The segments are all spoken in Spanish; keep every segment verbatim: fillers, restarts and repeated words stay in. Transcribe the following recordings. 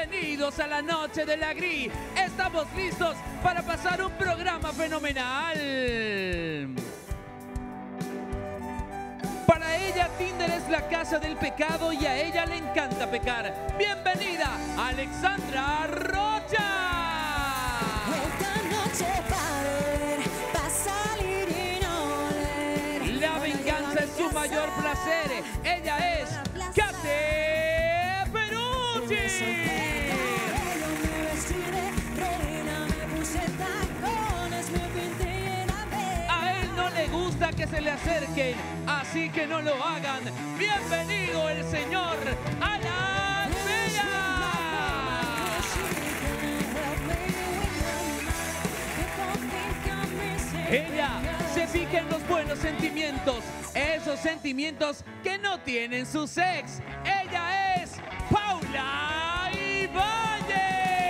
Bienvenidos a la noche de la Gris. Estamos listos para pasar un programa fenomenal. Para ella, Tinder es la casa del pecado y a ella le encanta pecar. Bienvenida, Alexandra Rocha. Esta noche para ver, para salir y no leer. La venganza es su mayor placer. Ella es Kate Perucci. A él no le gusta que se le acerquen, así que no lo hagan. Bienvenido el señor Alan Vega. Ella se fija en los buenos sentimientos, esos sentimientos que no tienen sus ex. Ella es Paula Ibáñez.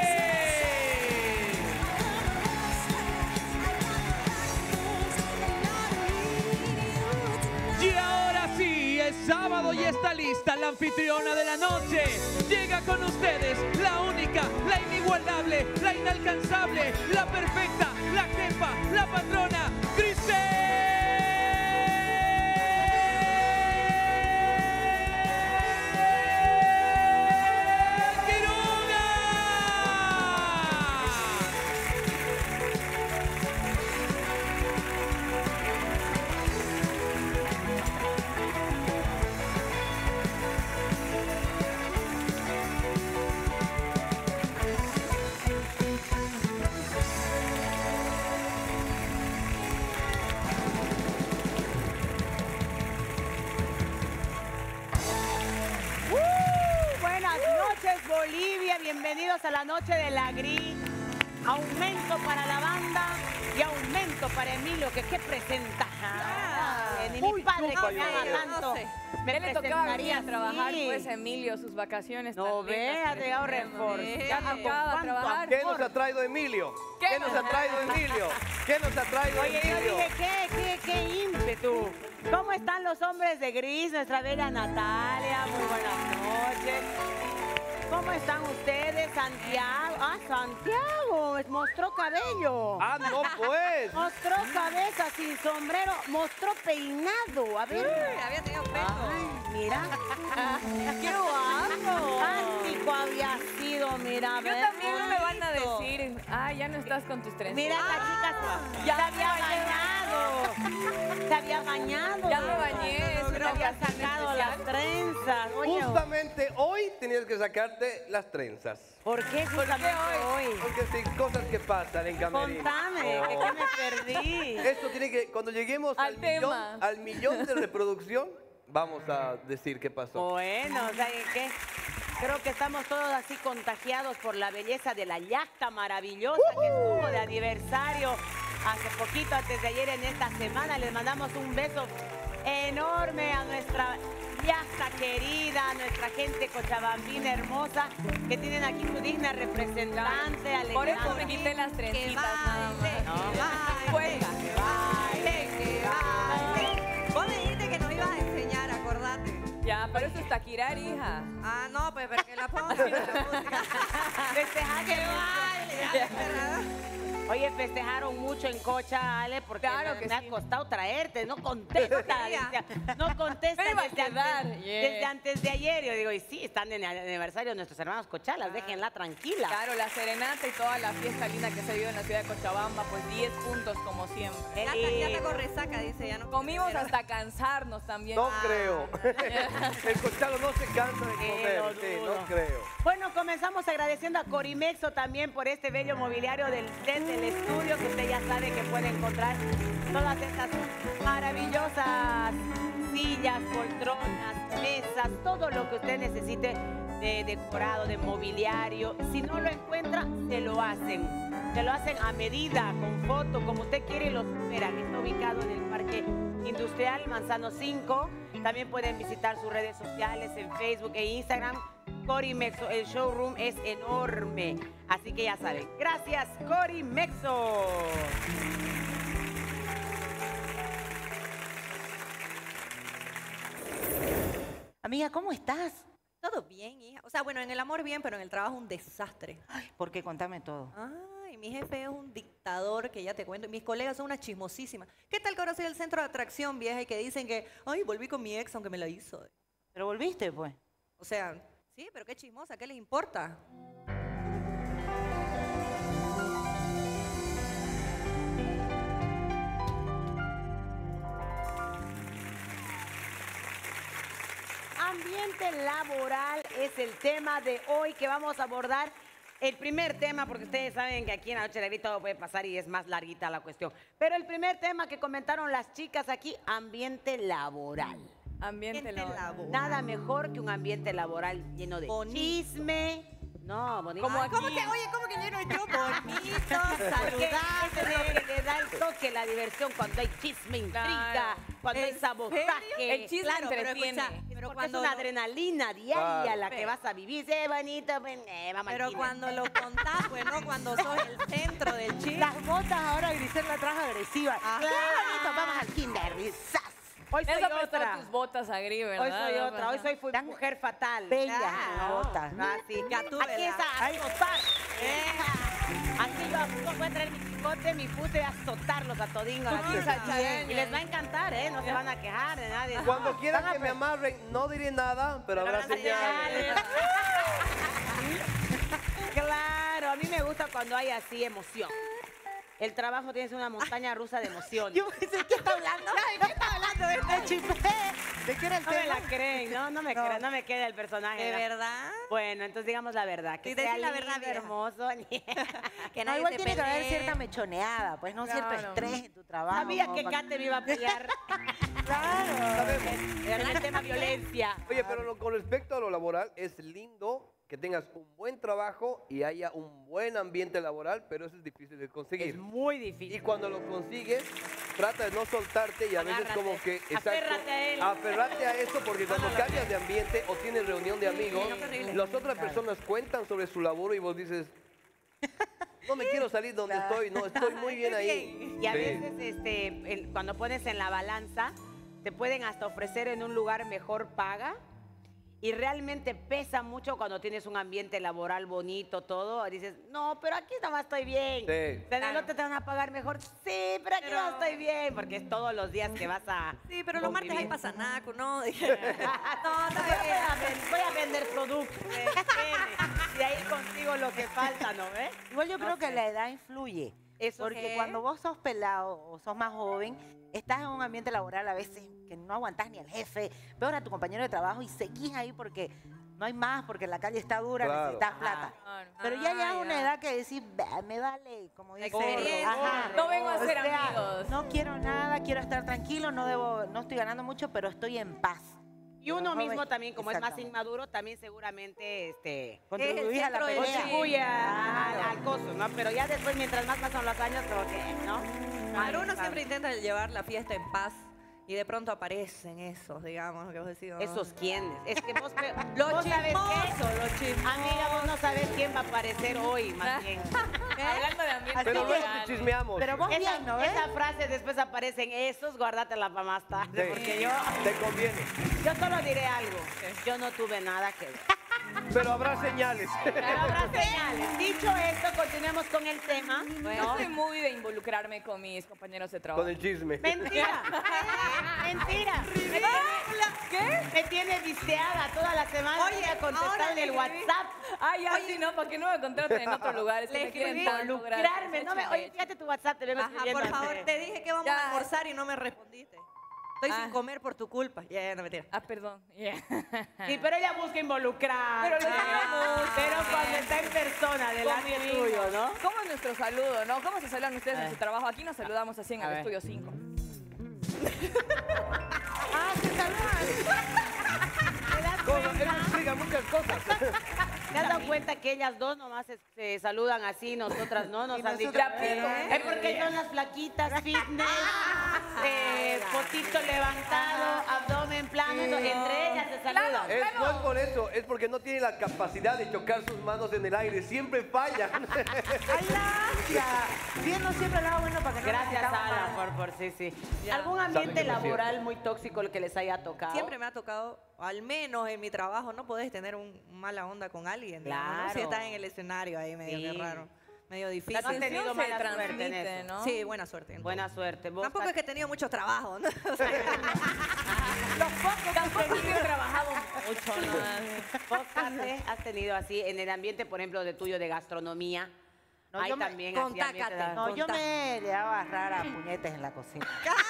Y ahora sí, es sábado y está lista la anfitriona de la noche. Llega con ustedes la única, la inigualable, la inalcanzable, la perfecta, la jefa, la patrona, Grisel Quiroga. Bolivia, bienvenidos a la noche de la Gris. Aumento para la banda y aumento para Emilio, que qué presenta. Ah, ni mi padre que me haga tanto. No sé. Me ¿Qué le tocaba presentaría venir a trabajar, así. pues, Emilio, sus vacaciones? No tan vea, lindas? te hago reforzar. Ya tocaba ¿Cuánto trabajar. ¿Qué nos ha traído Emilio? ¿Qué? ¿Qué nos ha traído Emilio? ¿Qué nos ha traído Oye, yo Emilio? dije, ¿qué, qué, qué ímpetu? ¿Cómo están los hombres de Gris? Nuestra bella Natalia, muy buenas noches. ¿Cómo están ustedes? Santiago. Ah, Santiago, mostró cabello. Ah, no pues. Mostró cabeza sin sombrero, mostró peinado. A ver. Uy, había tenido pelo. Ay, mira. ¡Qué guapo!Ántico había sido, mira. Yo también no me van a decir, ah, ya no estás con tus trencitas. Mira, esta chica ya se había bañado. Se había bañado. Ya me bañé, es Se una había ocasión sacado especial. las trenzas. Oye, Justamente hoy tenías que sacarte las trenzas. ¿por qué justamente hoy? Porque sí, cosas que pasan en camerino. Contame, Oh. que qué me perdí. Esto tiene que, cuando lleguemos Al al, millón, tema. al millón de reproducción, vamos a decir qué pasó. Bueno, ¿saben qué? Creo que estamos todos así contagiados por la belleza de la yacta maravillosa que estuvo de aniversario hace poquito, antes de ayer, en esta semana. Les mandamos un beso enorme a nuestra yacta querida, a nuestra gente cochabambina hermosa, que tienen aquí su digna representante, Por eso Alejandra. me quité las trencitas nada más. No. Cuelga. Baile, que baile. Vos me dijiste que nos ibas a enseñar, acordate. Ya, pero eso es taquirar, hija. Ah, no, pues porque la pongo sin la música. Festejar que baile. Oye, festejaron mucho en Cocha, Ale, porque Claro me, que me sí. ha costado traerte. No contesta, decía. No contesta Me iba a desde quedar, antes, yeah. desde antes de ayer. Yo digo, y sí, están en el aniversario de nuestros hermanos Cochalas, déjenla tranquila. Claro, la serenata y toda la fiesta linda que se vivió en la ciudad de Cochabamba, pues diez puntos como siempre. Qué Ya, está- ya lindo. está con resaca, dice, ya no. Comimos pero- hasta cansarnos también. No creo. El cochalo no se cansa de Sí, comer. lo Sí, dudo. no creo. Bueno, comenzamos agradeciendo a Corimexo también por este bello mobiliario del set del estudio, que usted ya sabe que puede encontrar todas estas maravillosas sillas, poltronas, mesas, todo lo que usted necesite de decorado, de mobiliario. Si no lo encuentra, se lo hacen. Se lo hacen a medida, con foto, como usted quiere, y lo superan. Está ubicado en el Parque Industrial Manzano cinco. También pueden visitar sus redes sociales en Facebook e Instagram. Corimexo, el showroom es enorme. Así que ya saben. Gracias, Corimexo. Amiga, ¿cómo estás? Todo bien, hija. O sea, bueno, en el amor bien, pero en el trabajo un desastre. ¿Por qué? Contame todo. Ay, mi jefe es un dictador que ya te cuento. Y mis colegas son unas chismosísimas. ¿Qué tal que ahora soy el centro de atracción, vieja? Y que dicen que, ay, volví con mi ex aunque me la hizo. Pero volviste, pues. O sea, sí, pero qué chismosa, ¿qué les importa? Ambiente laboral es el tema de hoy que vamos a abordar. El primer tema, porque ustedes saben que aquí en la Noche de Alegría todo puede pasar y es más larguita la cuestión. Pero el primer tema que comentaron las chicas aquí, ambiente laboral. Ambiente Gente laboral. laboral. Nada mejor que un ambiente laboral lleno de Bonito. chisme. No, bonito. Como Ay, ¿Cómo aquí. que, oye, cómo que lleno yo? Bonito, porque saludable. eso es lo que le da el toque, la diversión, cuando hay chisme, intriga, Claro. cuando hay ¿En sabotaje. serio? El chisme Claro, pero entretiene. escucha, pero Porque cuando es una lo- adrenalina diaria Claro. la que Pero- vas a vivir. Sí, bonito, pues, eh, vamos al Pero cine. cuando lo contás, pues no, cuando sos el centro del chisme. Las botas ahora Grisel la trajo agresiva. Ah. ¡Qué bonito! Vamos al kinder. y ¡zas! Hoy soy Eso prestó otra. tus botas a Gris, ¿verdad? Hoy soy No otra. Hoy pasa. soy fu- Tan mujer fatal. bella, Claro. botas. Ah, sí. Gatúbela. Aquí es a azotar. Aquí yo yo voy a traer mi chicote, mi pute, a azotarlos a todingos. aquí. salchareña. Y les va a encantar, ¿eh? No se van a quejar de nadie. Cuando quieran que me amarren, no diré nada, pero habrá habrá señales. señales. Claro, a mí me gusta cuando hay así emoción. El trabajo tiene que ser una montaña rusa de emociones. Yo pensé, ¿qué está hablando? ¿De qué está hablando? De este chisme. ¿De qué era el No me tema? la creen, no, no me No. creen, no me queda el personaje. ¿De ¿no? verdad? Bueno, entonces digamos la verdad. Que Sí, sea decí la lindo, verdad, vieja. hermoso. Que No, nadie igual se tiene que haber pelee. cierta mechoneada, pues no cierto Claro. estrés en tu trabajo. Sabía como que para- Kate me iba a pelear Claro. Sabemos. en el tema violencia. Oye, pero lo- con respecto a lo laboral, es lindo que tengas un buen trabajo y haya un buen ambiente laboral, pero eso es difícil de Es conseguir. muy Y difícil. cuando lo consigues, trata de no soltarte y a veces Agárrate. como que... Aférrate a él. Aferrate a eso porque cuando cambias de ambiente o tienes reunión de amigos, no, qué horrible. las otras personas cuentan sobre su labor y vos dices, no me quiero salir donde estoy, no, estoy muy bien ahí. Y a Sí. veces este, el- cuando pones en la balanza, te pueden hasta ofrecer en un lugar mejor paga. Y realmente pesa mucho cuando tienes un ambiente laboral bonito, todo. Dices, no, pero aquí nomás estoy bien. Sí. ¿En el otro te van a pagar mejor? Sí, pero aquí Pero- no estoy bien. Porque es todos los días que vas a Sí, pero los martes hay convivir. pasanaco, ¿no? no, No, está voy, a bien. ven- voy a vender productos. eh, espere. Y ahí consigo lo que falta, ¿no ves? Igual yo No creo que sé. la edad influye. Eso Porque sí. cuando vos sos pelado o sos más joven, estás en un ambiente laboral a veces que no aguantás ni al jefe, peor a tu compañero de trabajo y seguís ahí porque no hay más, porque la calle está dura, Claro. necesitas Ajá. plata. Claro. Pero ya Ah, llegas a una ya. edad que decís, "Bah, me vale, como dice. experiencia. Ajá. No vengo a O ser sea, amigos. No quiero nada, quiero estar tranquilo, no debo, no estoy ganando mucho, pero estoy en paz. Y uno Joven, mismo también, como es más exactamente. inmaduro, también seguramente este, Contribuís a la centro del pelea. contribuye a- Claro. al, al costo, ¿no? Pero ya después, mientras más pasan los años, como que, ¿no? Pero uno siempre intenta llevar la fiesta en paz y de pronto aparecen esos, digamos, que vos decís. "Ah". Esos quiénes. Es que vos, pe- Los vos sabes chismosos, qué. los chismosos. Amiga, vos no sabes quién va a aparecer hoy, más bien. Hablando de ambiente Pero luego laboral. te chismeamos. Pero vos Esa, bien, ¿no ves? esa frase después aparecen esos, guárdatela para más tarde, Sí. porque yo, Te conviene. yo solo diré algo. Yo no tuve nada que ver. Pero habrá señales. Pero habrá señales. Dicho esto, continuemos con el tema. Bueno, ¿no? soy muy de involucrarme con mis compañeros de trabajo. Con el chisme. Mentira. Mentira. Me tiene, ¿Qué? Me tiene visteada toda la semana. Oye, Voy a contestar ahora en el le escribí. WhatsApp. Ay, ya, sí, no, para que no me contraten en otros lugares. que Le me quieren escribí tanto, involucrarme. gracias, No me, échame, oye, fíjate tu WhatsApp, te vengo Ajá, escribiendo. por favor, antes. te dije que vamos Ya. a almorzar y no me respondiste. Estoy Ah. sin comer por tu culpa. Ya, ya, no mentira. Ah, perdón. Yeah. Sí, pero ella busca involucrar. Pero lo sabemos. Pero cuando está en persona, delante Convivimos. tuyo, ¿no? ¿Cómo es nuestro saludo, no? ¿Cómo se saludan ustedes en su trabajo? Aquí nos saludamos así en A el ver. estudio cinco. Ah, se saludan. ¿Te das Todo, cuenta? eso explica muchas cosas. ¿Te has dado cuenta que ellas dos nomás se, se saludan así, nosotras no? Nos Y han dicho. nosotras "Eh, no". Es porque son las flaquitas, fitness, eh, potito levantado, abdomen en plano, entonces, entre ellas se saludan. Es, no es por eso, es porque no tiene la capacidad de chocar sus manos en el aire. Siempre fallan. ¡Ay, gracias! Viendo siempre el lado bueno para que no Gracias, nos sintamos Ala, mal. por, por sí, sí. Ya. ¿Algún Saben ambiente que no es cierto. laboral muy tóxico el que les haya tocado? Siempre me ha tocado, al menos en mi trabajo, no podés tener un mala onda con alguien. digamos, ¿no? Si Claro. estás en el escenario ahí medio Sí. que raro, medio difícil. No has tenido Se mala suerte en transmite, eso. ¿no? Sí, buena suerte. en Buena todo. suerte. ¿Vos, Tampoco es Kat- que he tenido mucho trabajo, ¿no? O sea, Los pocos Tampoco he trabajado mucho, ¿no? ¿Vos, Kate, has tenido así en el ambiente, por ejemplo, de tuyo de gastronomía? No, Ahí yo me- también así ambiente contácate. de- No, yo Contá. me le daba a rara a puñetes en la cocina.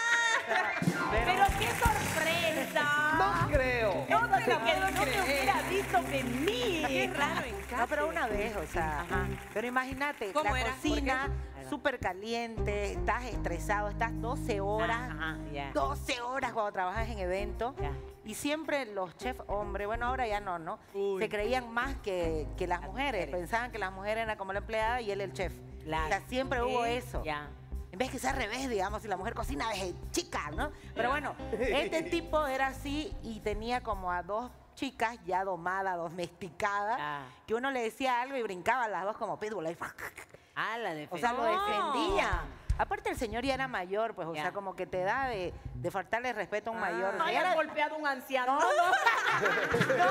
Pero qué sorpresa. No creo. No te la puedo no me hubiera visto venir. qué raro en casa. No, pero una vez, o sea. Ajá. Pero imagínate, ¿Cómo la era? cocina ¿Por qué? súper caliente, estás estresado, estás doce horas. Ajá, ya. doce horas cuando trabajas en evento. Ya. Y siempre los chefs hombres, bueno, ahora ya no, ¿no? Se creían más que, que las mujeres. Pensaban que las mujeres eran como la empleada y él el chef. Claro. O sea, siempre hubo eso. Ya. En vez que sea al revés, digamos, si la mujer cocina desde chica, ¿no? Pero bueno, este tipo era así y tenía como a dos chicas ya domadas, domesticadas, Ah. que uno le decía algo y brincaban las dos como pitbull. ahí, Ah, la O defensa. sea, lo defendía. Aparte el señor ya era mayor, pues, o Ya. sea, como que te da de, de faltarle respeto a un mayor. No O sea, ya hayas era- golpeado a un anciano. No, no.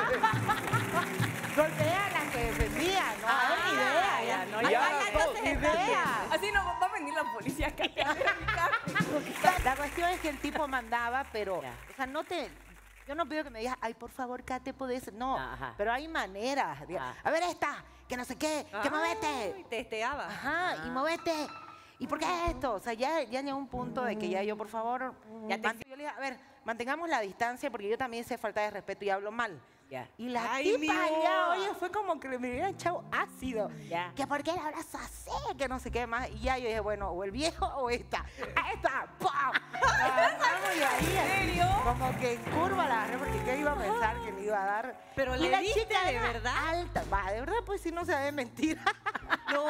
Golpea a la que defendía, no, Ah, no, ni idea. ya, no, Ay, ya, ay, no, entonces ni idea. Así no va a venir la policía acá. La cuestión es que el tipo mandaba, pero, Ya. o sea, no te... Yo no pido que me digas, ay, por favor, Kate, podés... No, Ajá. pero hay maneras. de- Ah. A ver esta, que no sé qué, que Ay, movete. testeaba. Ajá, y movete. ¿Y por qué esto? O sea, ya, ya llegó un punto de que ya yo, por favor... Ya te- mant- yo le dije, a ver, mantengamos la distancia porque yo también sé falta de respeto y hablo mal. Ya. Y la Ay, tipa mi ya, amor. oye, fue como que me hubiera echado ácido. Ya. Que por qué la abrazas así, que no sé qué más. Y ya yo dije, bueno, o el viejo o esta. ¡A esta! ¡Pam! Agarramos y ahí, ¿En serio? como que en curva la agarré porque qué iba a pensar que le iba a dar. Pero Y le la diste chica de era verdad. alta. Va, de verdad, pues si no se ve mentira. No.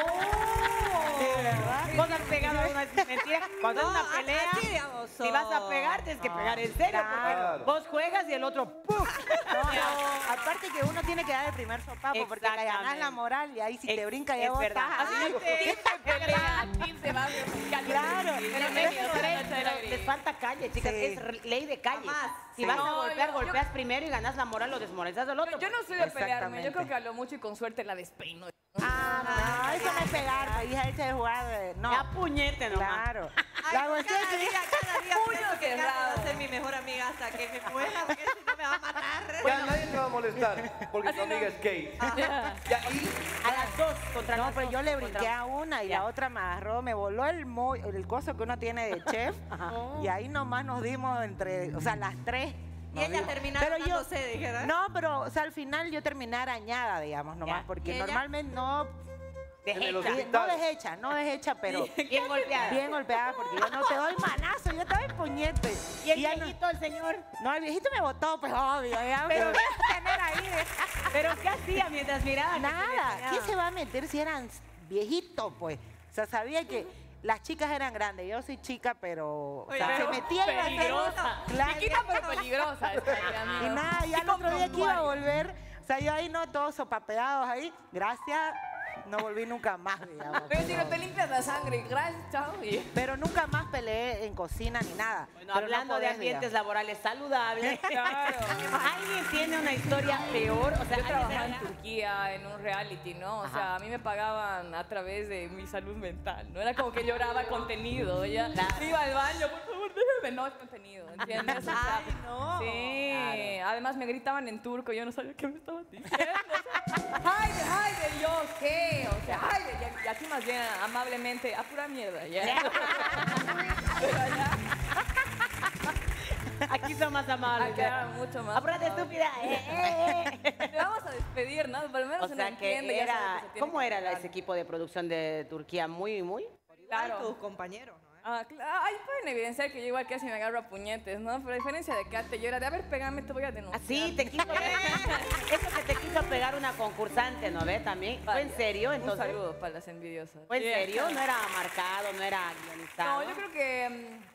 De verdad. Vos has pegado alguna mentira. Cuando es No, una pelea, así, digamos, si vas a pegar, tienes que pegar en serio. porque Claro. Vos juegas y el otro ¡pum! No, no, aparte que uno tiene que dar el primer sopapo porque le ganás Exactamente. la moral y ahí si te Es- brinca es ya vos verdad. estás Así ahí. es. pelea, quince más. Claro. Pero Pero medio, eso pero es- no pero se les falta calle, chicas. Sí. Es r- ley de calle. Jamás. Si Sí. vas a No, golpear, yo- golpeas primero y ganas la moral o desmoralizas al otro. Yo no soy de pelearme, Exactamente. yo creo que a lo mucho y con suerte la despeino. Ah, no, eso no es pegar, pues, hija, esa es jugar. eh, No, Ya puñete nomás. claro. Ay, La cuestión es cada que día, cada día Puño pienso que cerrado. Carla va a ser mi mejor amiga hasta que me muera, porque si no me va a matar. Ya nadie te va a molestar porque Así tu amiga no. es gay. Ya, y A las dos contra No, las pues dos, yo le contra- brinqué a una y Ya. la otra me agarró, me voló el, mo el coso que uno tiene de chef y ahí nomás nos dimos entre, o sea, las tres. Y nos ellas dimos. terminaron Pero yo- dándose, dijera. No, pero, o sea, al final yo terminé arañada, digamos, nomás, Ya. porque ¿Y ella? normalmente no, en el Deshecha. hospital. no deshecha, no deshecha, pero Bien golpeada. bien golpeada, porque yo no te doy manazo, yo te doy puñete. Y el ya no- viejito, el señor. No, el viejito me botó, pues obvio, ya me voy a tener ahí. ¿Pero qué hacía mientras miraba? que se Nada, le ¿quién se va a meter si eran viejitos, pues? O sea, sabía que las chicas eran grandes, yo soy chica, pero o sea, Oye, se pero metía y iba a hacer... peligrosa. Claro. Chiquita pero peligrosa. esta, Y amigo. nada, ya Y el otro con día que iba a prontuario. volver, o sea, yo ahí no, todos sopapeados ahí, gracias, no volví nunca más, digamos. Pero si no pero- te limpias la sangre, gracias, chao. y- Pero nunca más peleé en cocina ni nada. Bueno, Pero no hablando de podés, ambientes digamos. laborales saludables. Claro. ¿Alguien tiene una historia peor? O sea, Yo ¿alguien trabajaba se- en Turquía en un reality, ¿no? O sea, a mí me pagaban a través de mi salud mental, ¿no? Era como que lloraba contenido, ya iba al baño, por favor, déjame, no es contenido, ¿entiendes? O sea, Ay, no. Sí, además me gritaban en turco, yo no sabía qué me estaban diciendo. O sea, hayde, hayde, yo, ¿qué? O sea, hayde, y, y aquí más bien amablemente, a pura mierda, ¿ya? Pero allá, Aquí son más amables. acá era mucho más. Apúrate, estúpida. Eh, eh, eh. Te vamos a despedir, ¿no? Por lo menos O uno sea entiende, que ya sabe era. que se tiene ¿Cómo que era la- cuidar. ese equipo de producción de Turquía? Muy, muy. Claro. Claro. Tus compañeros, ¿no? Ah, claro. Ahí pueden evidenciar que yo igual casi me agarro a puñetes, ¿no? Pero a diferencia de Kate, yo era de, a ver, pégame, te voy a denunciar. Así, te quiso Eso que te quiso pegar una concursante, ¿no ve? También. ¿Fue en Vaya. serio? Un Entonces. saludo para las envidiosas. ¿Fue en Bien. serio? ¿No era marcado? ¿No era guionizado? No, yo creo que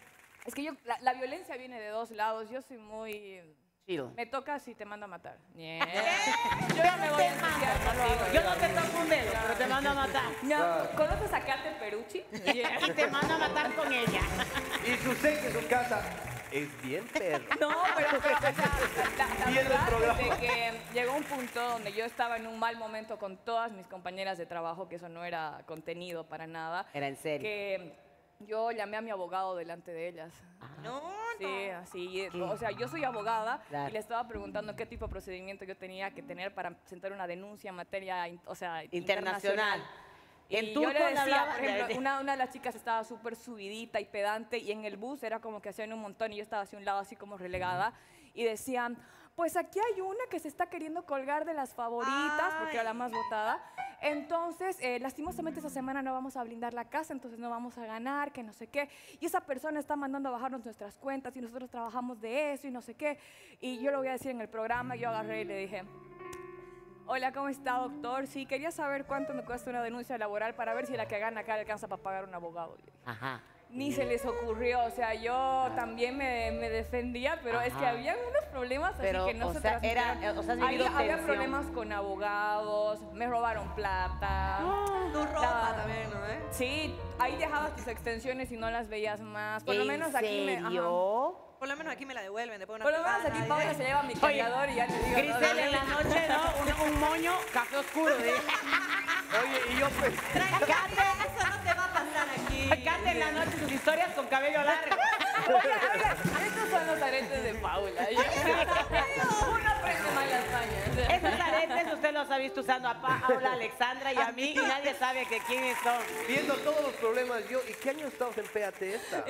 Es que yo, la, la violencia viene de dos lados. Yo soy muy... Chido. Me toca si te mando a matar. Yeah. Yo no me voy a ensuciar contigo. Yo no te toco un dedo, pero te mando a matar. No, ¿conoces a Kate Perucci? Yeah. Y te mando a matar con ella. Y su sex en su casa es bien perro. No, pero, pero o sea, la, la Viendo el verdad programa. es de que llegó un punto donde yo estaba en un mal momento con todas mis compañeras de trabajo, que eso no era contenido para nada. Era en serio. Que yo llamé a mi abogado delante de ellas. No, Sí, así. O sea, yo soy abogada Claro. y le estaba preguntando qué tipo de procedimiento yo tenía que tener para presentar una denuncia en materia, in- o sea, Internacional. Y En yo turco le le decía, hablaba- por ejemplo, una, una de las chicas estaba súper subidita y pedante y en el bus era como que hacían un montón y yo estaba hacia un lado así como relegada y decían, pues aquí hay una que se está queriendo colgar de las favoritas porque era la más votada. Entonces, eh, lastimosamente esta semana no vamos a blindar la casa, entonces no vamos a ganar, que no sé qué. Y esa persona está mandando a bajarnos nuestras cuentas y nosotros trabajamos de eso y no sé qué. Y yo lo voy a decir en el programa, yo agarré y le dije, hola, ¿cómo está, doctor? Sí, quería saber cuánto me cuesta una denuncia laboral para ver si la que gana acá le alcanza para pagar un abogado. Ajá. Ni se les ocurrió, o sea, yo también me, me defendía, pero es que Ajá. habían unos problemas Pero, así que no o se sea, era- transmitieron. o sea, has vivido había, había tensión. problemas con abogados, me robaron plata. tu ropa La- también, ¿no? ¿Eh? Sí, ahí dejabas tus extensiones y no las veías más. Por lo ¿En menos aquí me... ajá. serio? Por lo menos aquí me la devuelven después de Por una lo menos aquí pegada, Paula ¿eh? se lleva mi cargador y ya le digo... Grisel en la noche, ¿no? Un, un moño, café oscuro. ¿eh? Oye, y yo pues... Tranquila, eso no te va a pasar aquí. Cate en la noche sus historias con cabello largo. Oiga, oiga, estos son los aretes de Paula. Uno aprende mal las mañas. Esos aretes usted los ha visto usando a Paula, a Alexandra y a mí y nadie sabe que quiénes son. Viendo todos los problemas, yo, ¿y qué año estabas en P A T esta?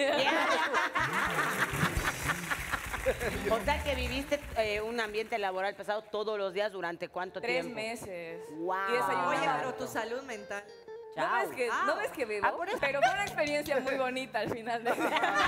O sea que viviste eh, un ambiente laboral pesado todos los días durante cuánto Tres tiempo. meses. Guau. Y desayunaba. Oye, pero tu salud mental. ¿No Chao. ves que, Ah. ¿no ves que bebo? Ah, por eso. Pero fue una experiencia muy bonita al final de... He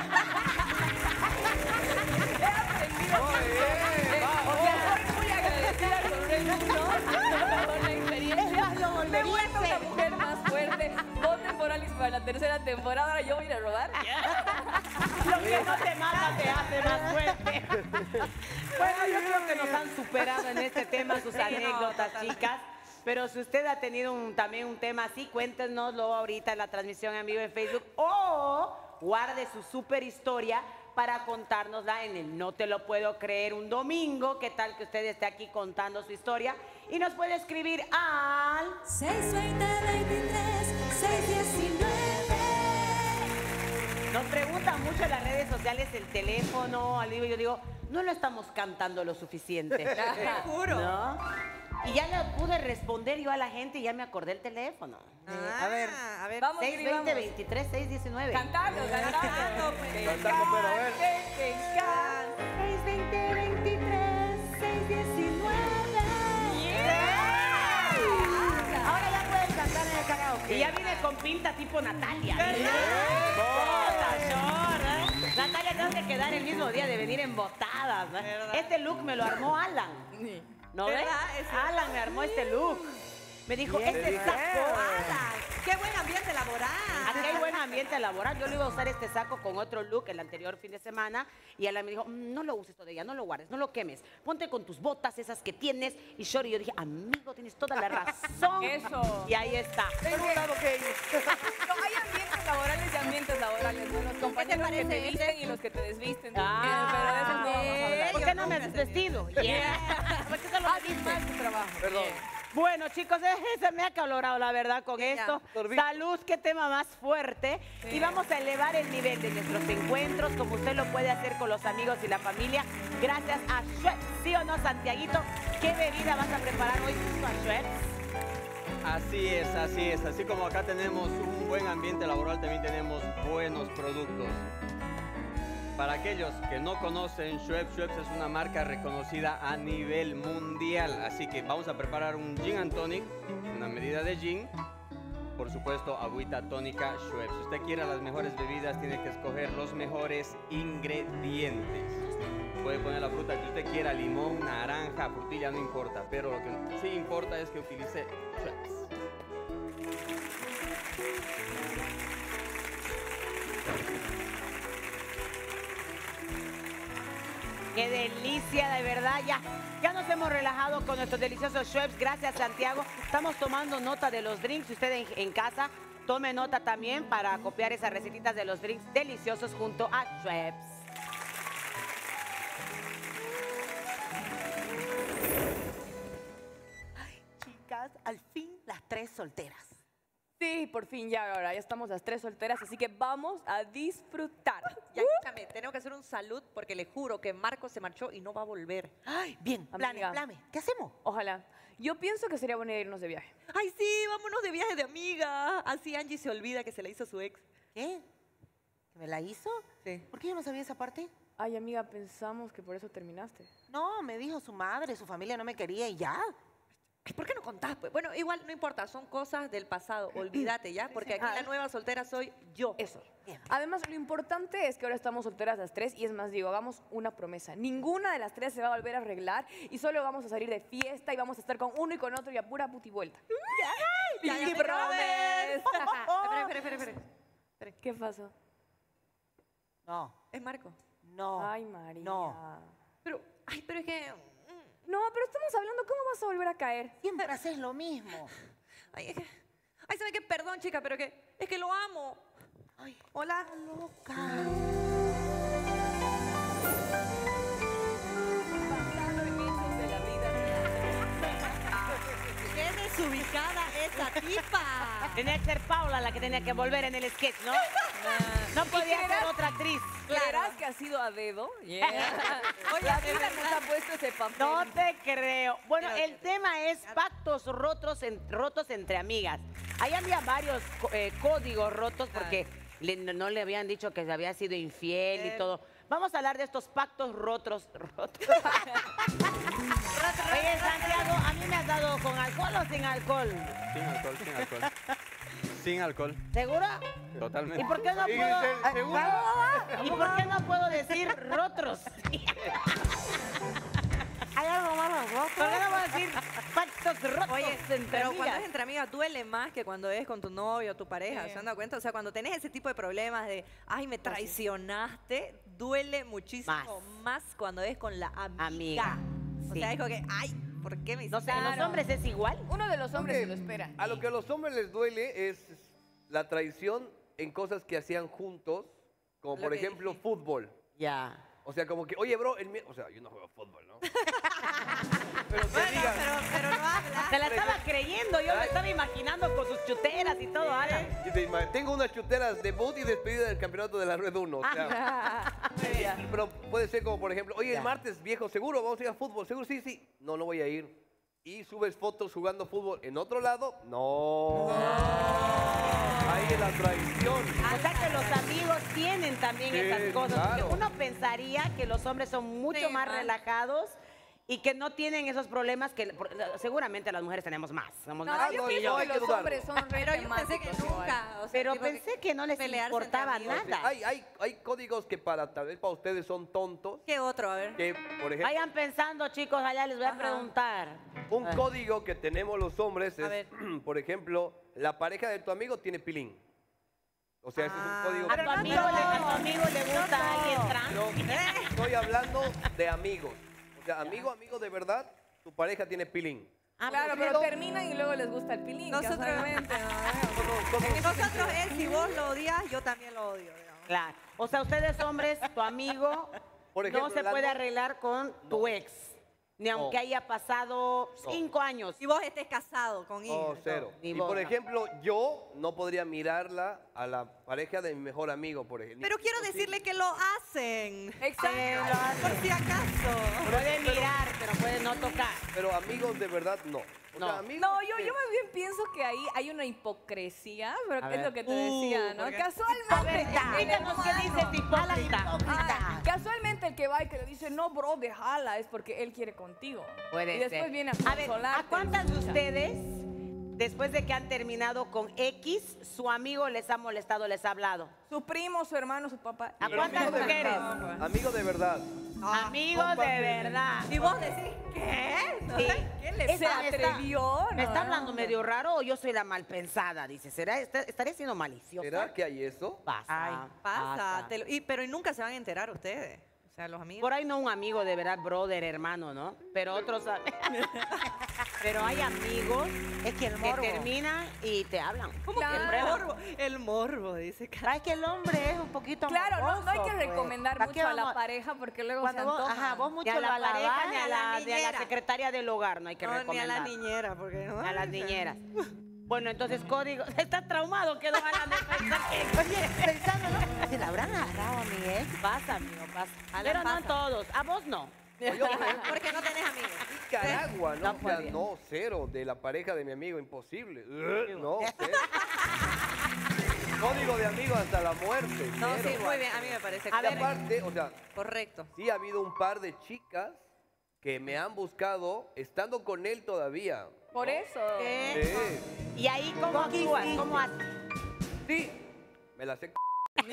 aprendido mucho. Eh, o sea, soy muy agradecida con el mundo por la experiencia. Me he vuelto una mujer más fuerte. Voten por Alice para la tercera temporada. Ahora yo voy a ir a robar. Lo que no te mata te hace más fuerte. Bueno, yo creo que nos han superado en este tema sus anécdotas, chicas. Pero si usted ha tenido un- también un tema así, cuéntenoslo ahorita en la transmisión en vivo en Facebook o guarde su super historia para contárnosla en el No Te Lo Puedo Creer un domingo. ¿Qué tal que usted esté aquí contando su historia? Y nos puede escribir al... seis veinte, veintitrés, seiscientos diecinueve. Nos preguntan mucho en las redes sociales el teléfono, al libro, yo digo, no lo estamos cantando lo suficiente. Te juro. ¿No? Y ya le pude responder yo a la gente y ya me acordé el teléfono. Ah, a ver, a ver. Vamos, seis veinte, escribamos. veintitrés, seiscientos diecinueve. Cantando, cantando. Cantando, pues. Que Cantamos, pero a ver. cante, que cante. seis veinte, veintitrés, seiscientos diecinueve. Ahora ya puedes cantar en el karaoke. Y ya vine con pinta tipo Natalia. Bota, short, ¿eh? Natalia, tengo que quedar el mismo día de venir embotadas. ¿eh? ¿Verdad? Este look me lo armó Alan. ¿No ves? ¿Verdad? Es Alan me armó este look. Me dijo, este saco. ¡Hala! ¡Qué buen ambiente laboral! Aquí hay buen ambiente laboral. Yo le iba a usar este saco con otro look el anterior fin de semana y Alan me dijo, "Mm, no lo uses todavía, no lo guardes, no lo quemes. Ponte con tus botas esas que tienes. Y short, y yo dije, amigo, tienes toda la razón. Eso. Y ahí está. Es que- No, hay ambientes laborales y ambientes laborales, ¿no? Los compañeros que te parece visten ese? y los que te desvisten. Ah, también, pero de eso no vamos a hablar. ¿Por qué no me haces vestido? Yeah. ¿Por qué te lo Haces mal tu trabajo. Perdón. Bien. Bueno, chicos, eh, se me ha calorado la verdad con Ya. esto. Sorbito. Salud, qué tema más fuerte. Y vamos a elevar el nivel de nuestros encuentros, como usted lo puede hacer con los amigos y la familia, gracias a Schweppes. ¿Sí o no, Santiaguito? ¿Qué bebida vas a preparar hoy junto a Schweppes? Así es, así es. Así como acá tenemos un buen ambiente laboral, también tenemos buenos productos. Para aquellos que no conocen, Schweppes, Schweppes es una marca reconocida a nivel mundial. Así que vamos a preparar un gin and tonic, una medida de gin. Por supuesto, agüita tónica Schweppes. Si usted quiere las mejores bebidas, tiene que escoger los mejores ingredientes. Puede poner la fruta que usted quiera, limón, naranja, frutilla, no importa. Pero lo que sí importa es que utilice Schweppes. Qué delicia, de verdad. Ya, ya nos hemos relajado con nuestros deliciosos Schweppes. Gracias, Santiago. Estamos tomando nota de los drinks. Usted en, en casa, tome nota también para copiar esas recetitas de los drinks deliciosos junto a Schweppes. Ay, chicas, al fin las tres solteras. Sí, por fin ya, ahora ya estamos las tres solteras, así que vamos a disfrutar. Ya, escúchame, tengo que hacer un salud porque le juro que Marco se marchó y no va a volver. Ay, bien, planes, Amiga. planes. ¿Qué hacemos? Ojalá. Yo pienso que sería buena idea irnos de viaje. Ay, sí, vámonos de viaje de amiga. Así Angie se olvida que se la hizo su ex. ¿Qué? ¿Que me la hizo? Sí. ¿Por qué yo no sabía esa parte? Ay, amiga, pensamos que por eso terminaste. No, me dijo su madre, su familia no me quería y ya. Ay, ¿por qué no contás? Pues? Bueno, igual no importa, son cosas del pasado. Olvídate ya, porque aquí la nueva soltera soy yo. Eso. Bien. Además, lo importante es que ahora estamos solteras las tres y es más, digo, hagamos una promesa. Ninguna de las tres se va a volver a arreglar y solo vamos a salir de fiesta y vamos a estar con uno y con otro y a pura puti vuelta. Ya, ya Pinky te Promise. Espera, espera, espera, espera. Espera. ¿Qué pasó? No, ¿Es Marco? no. Ay, María. No. Pero, ay, pero es que... No, pero estamos hablando, ¿cómo vas a volver a caer? Siempre haces lo mismo. Ay, es que... Ay, ¿sabe qué? Perdón, chica, pero que... Es que lo amo. Ay, hola. Loca. ¡Qué desubicada esa tipa! Tenía que ser Paula la que tenía que volver en el sketch, ¿no? No podía ser creerás- otra actriz. ¿Creerás que ha sido a dedo? Oye, la vida nos ha puesto ese papel. No te creo. Bueno, el tema es pactos rotos, en- rotos entre amigas. Ahí había varios co- eh, códigos rotos porque le- no, no le habían dicho que se había sido infiel y todo. Vamos a hablar de estos pactos rotos. rotos. Oye, Santiago, ¿a mí me has dado con alcohol o sin alcohol? Sin alcohol, sin alcohol. Sin alcohol, ¿Seguro? totalmente. ¿Y por qué no Sí, puedo? se- Ah, ¿seguro? ¿Y por qué no puedo decir rotros? ¿Hay algo malo, ¿Por qué no puedo decir pactos rotos Oye, entre pero cuando amigas? es entre amigas duele más que cuando es con tu novio o tu pareja, Sí. ¿se han dado cuenta? O sea, cuando tenés ese tipo de problemas de, ay, me traicionaste, duele muchísimo más, cuando es con la amiga. Amiga, O sí. sea, es como que, ay, ¿por qué me No hiciste? sé, ¿en los Claro. hombres es igual? Uno de los hombres Hombre, se lo espera. A lo que a los hombres les duele es la traición en cosas que hacían juntos, como Lo por que ejemplo dije. fútbol. Ya. O sea, como que, oye, bro, el mi- o sea, yo no juego fútbol, ¿no? Pero que Bueno, digan, pero, pero lo habla. Se la estaba creyendo, yo me estaba imaginando con sus chuteras y todo, Alan. y te ima- tengo unas chuteras debut y despedida del campeonato de la Red uno. O sea, pero puede ser como, por ejemplo, oye, Ya. el martes, viejo, ¿seguro vamos a ir a fútbol? ¿Seguro? Sí, sí. No, no voy a ir. Y subes fotos jugando fútbol en otro lado. No. Ahí es la traición. O sea que los amigos tienen también Sí, esas cosas. claro. Porque uno pensaría que los hombres son mucho Sí, más más. relajados y que no tienen esos problemas que por- seguramente las mujeres tenemos más. Somos No, más yo no, pienso no que hay que los dudarlo. hombres son re Pero yo pensé que temáticos igual. nunca. O sea, Pero tipo pensé que no les pelearse entre importaba amigos. nada. Hay, hay, hay códigos que para tal vez para ustedes son tontos. ¿Qué otro? A ver. Que, por ejemplo, Vayan pensando, chicos, allá les voy a Ajá. preguntar. un código que tenemos los hombres A es, ver. por ejemplo, la pareja de tu amigo tiene pilín. O sea, ese es un código A que tu amigo, le, a tu amigo le gusta no. alguien trans. Pero estoy hablando de amigos. O sea, amigo, amigo de verdad, tu pareja tiene pilín. Ah, Claro, pues, pero terminan y luego les gusta el pilín. Nosotros- casualmente, ¿no? Somos- somos- Nosotros, él, si vos lo odias, yo también lo odio. digamos. Claro. O sea, ustedes hombres, tu amigo Por ejemplo, no se la puede no- arreglar con tu ex. Ni aunque haya pasado No. cinco años. Si vos estés casado con hijos. Oh, y todo. cero. Ni Y vos, por no. ejemplo, yo no podría mirarla a la pareja de mi mejor amigo, por ejemplo. Pero quiero decirle que lo hacen. Exacto. Por si acaso. Puede mirar, pero puede no tocar. Pero amigos de verdad, no. O No. sea, amigos No, yo, que- yo más bien pienso que ahí hay una hipocresía, pero A es ver. lo que te Uh, decía, ¿no? ¿por qué? Casualmente. A ver, el díganos qué hermano- dice este hipócrita. Ah, casualmente el que va y que le dice, no, bro, déjala, es porque él quiere contigo. Puede y después ser. viene a A ver, consolarte. ¿a cuántas de muchacha. ustedes, después de que han terminado con X, su amigo les ha molestado, les ha hablado? Su primo, su hermano, su papá. ¿A Pero cuántas amigos de mujeres? verdad, Amigos de verdad. Amigos de compas de- verdad. Y vos decís, ¿qué? Sí. ¿Qué le Se Esa me está- atrevió, ¿Me está no, hablando no. medio raro o yo soy la mal pensada? Dice, ¿será, está- estaré siendo maliciosa? ¿Será que hay eso? Pasa. Ay, pasa. te lo- y, pero y nunca se van a enterar ustedes. O sea, los amigos. Por ahí no un amigo de verdad, brother, hermano, ¿no? Pero otros... Pero hay amigos Es que el que morbo. terminan y te hablan. ¿Cómo Claro. que el morbo? El morbo, dice Carla. ¿Sabes que el hombre es un poquito Claro, no, no hay morboso, que pues? recomendar ¿Para qué mucho a la vamos pareja porque luego Cuando se vos, antoja. ajá, vos Ni mucho a lo la pareja, alabás, ni a la, ni a la niñera. secretaria del hogar, no hay que No, ni a recomendar. la niñera, porque no. Ni a las niñeras. Bueno, entonces, código... Estás traumado, quedó Alan de pensar que... Oye, pensando, ¿no? Se la habrán agarrado a mi ex. Pasa, amigo, pasa. Alan, Pero no pasa. a todos. A vos no. Porque no tenés amigos. Nicaragua, ¿no? No O sea, podía. no, cero. De la pareja de mi amigo, imposible. Ugh, No, cero. Código de amigos hasta la muerte. No, cero. sí, muy bien. A mí me parece Y que aparte, o sea, correcto. sí ha habido un par de chicas que me han buscado estando con él todavía. Por eso. ¿Qué? Sí, ¿Y ahí cómo ¿Qué actúas? hiciste? ¿Cómo haces? sí, me la sé. c- No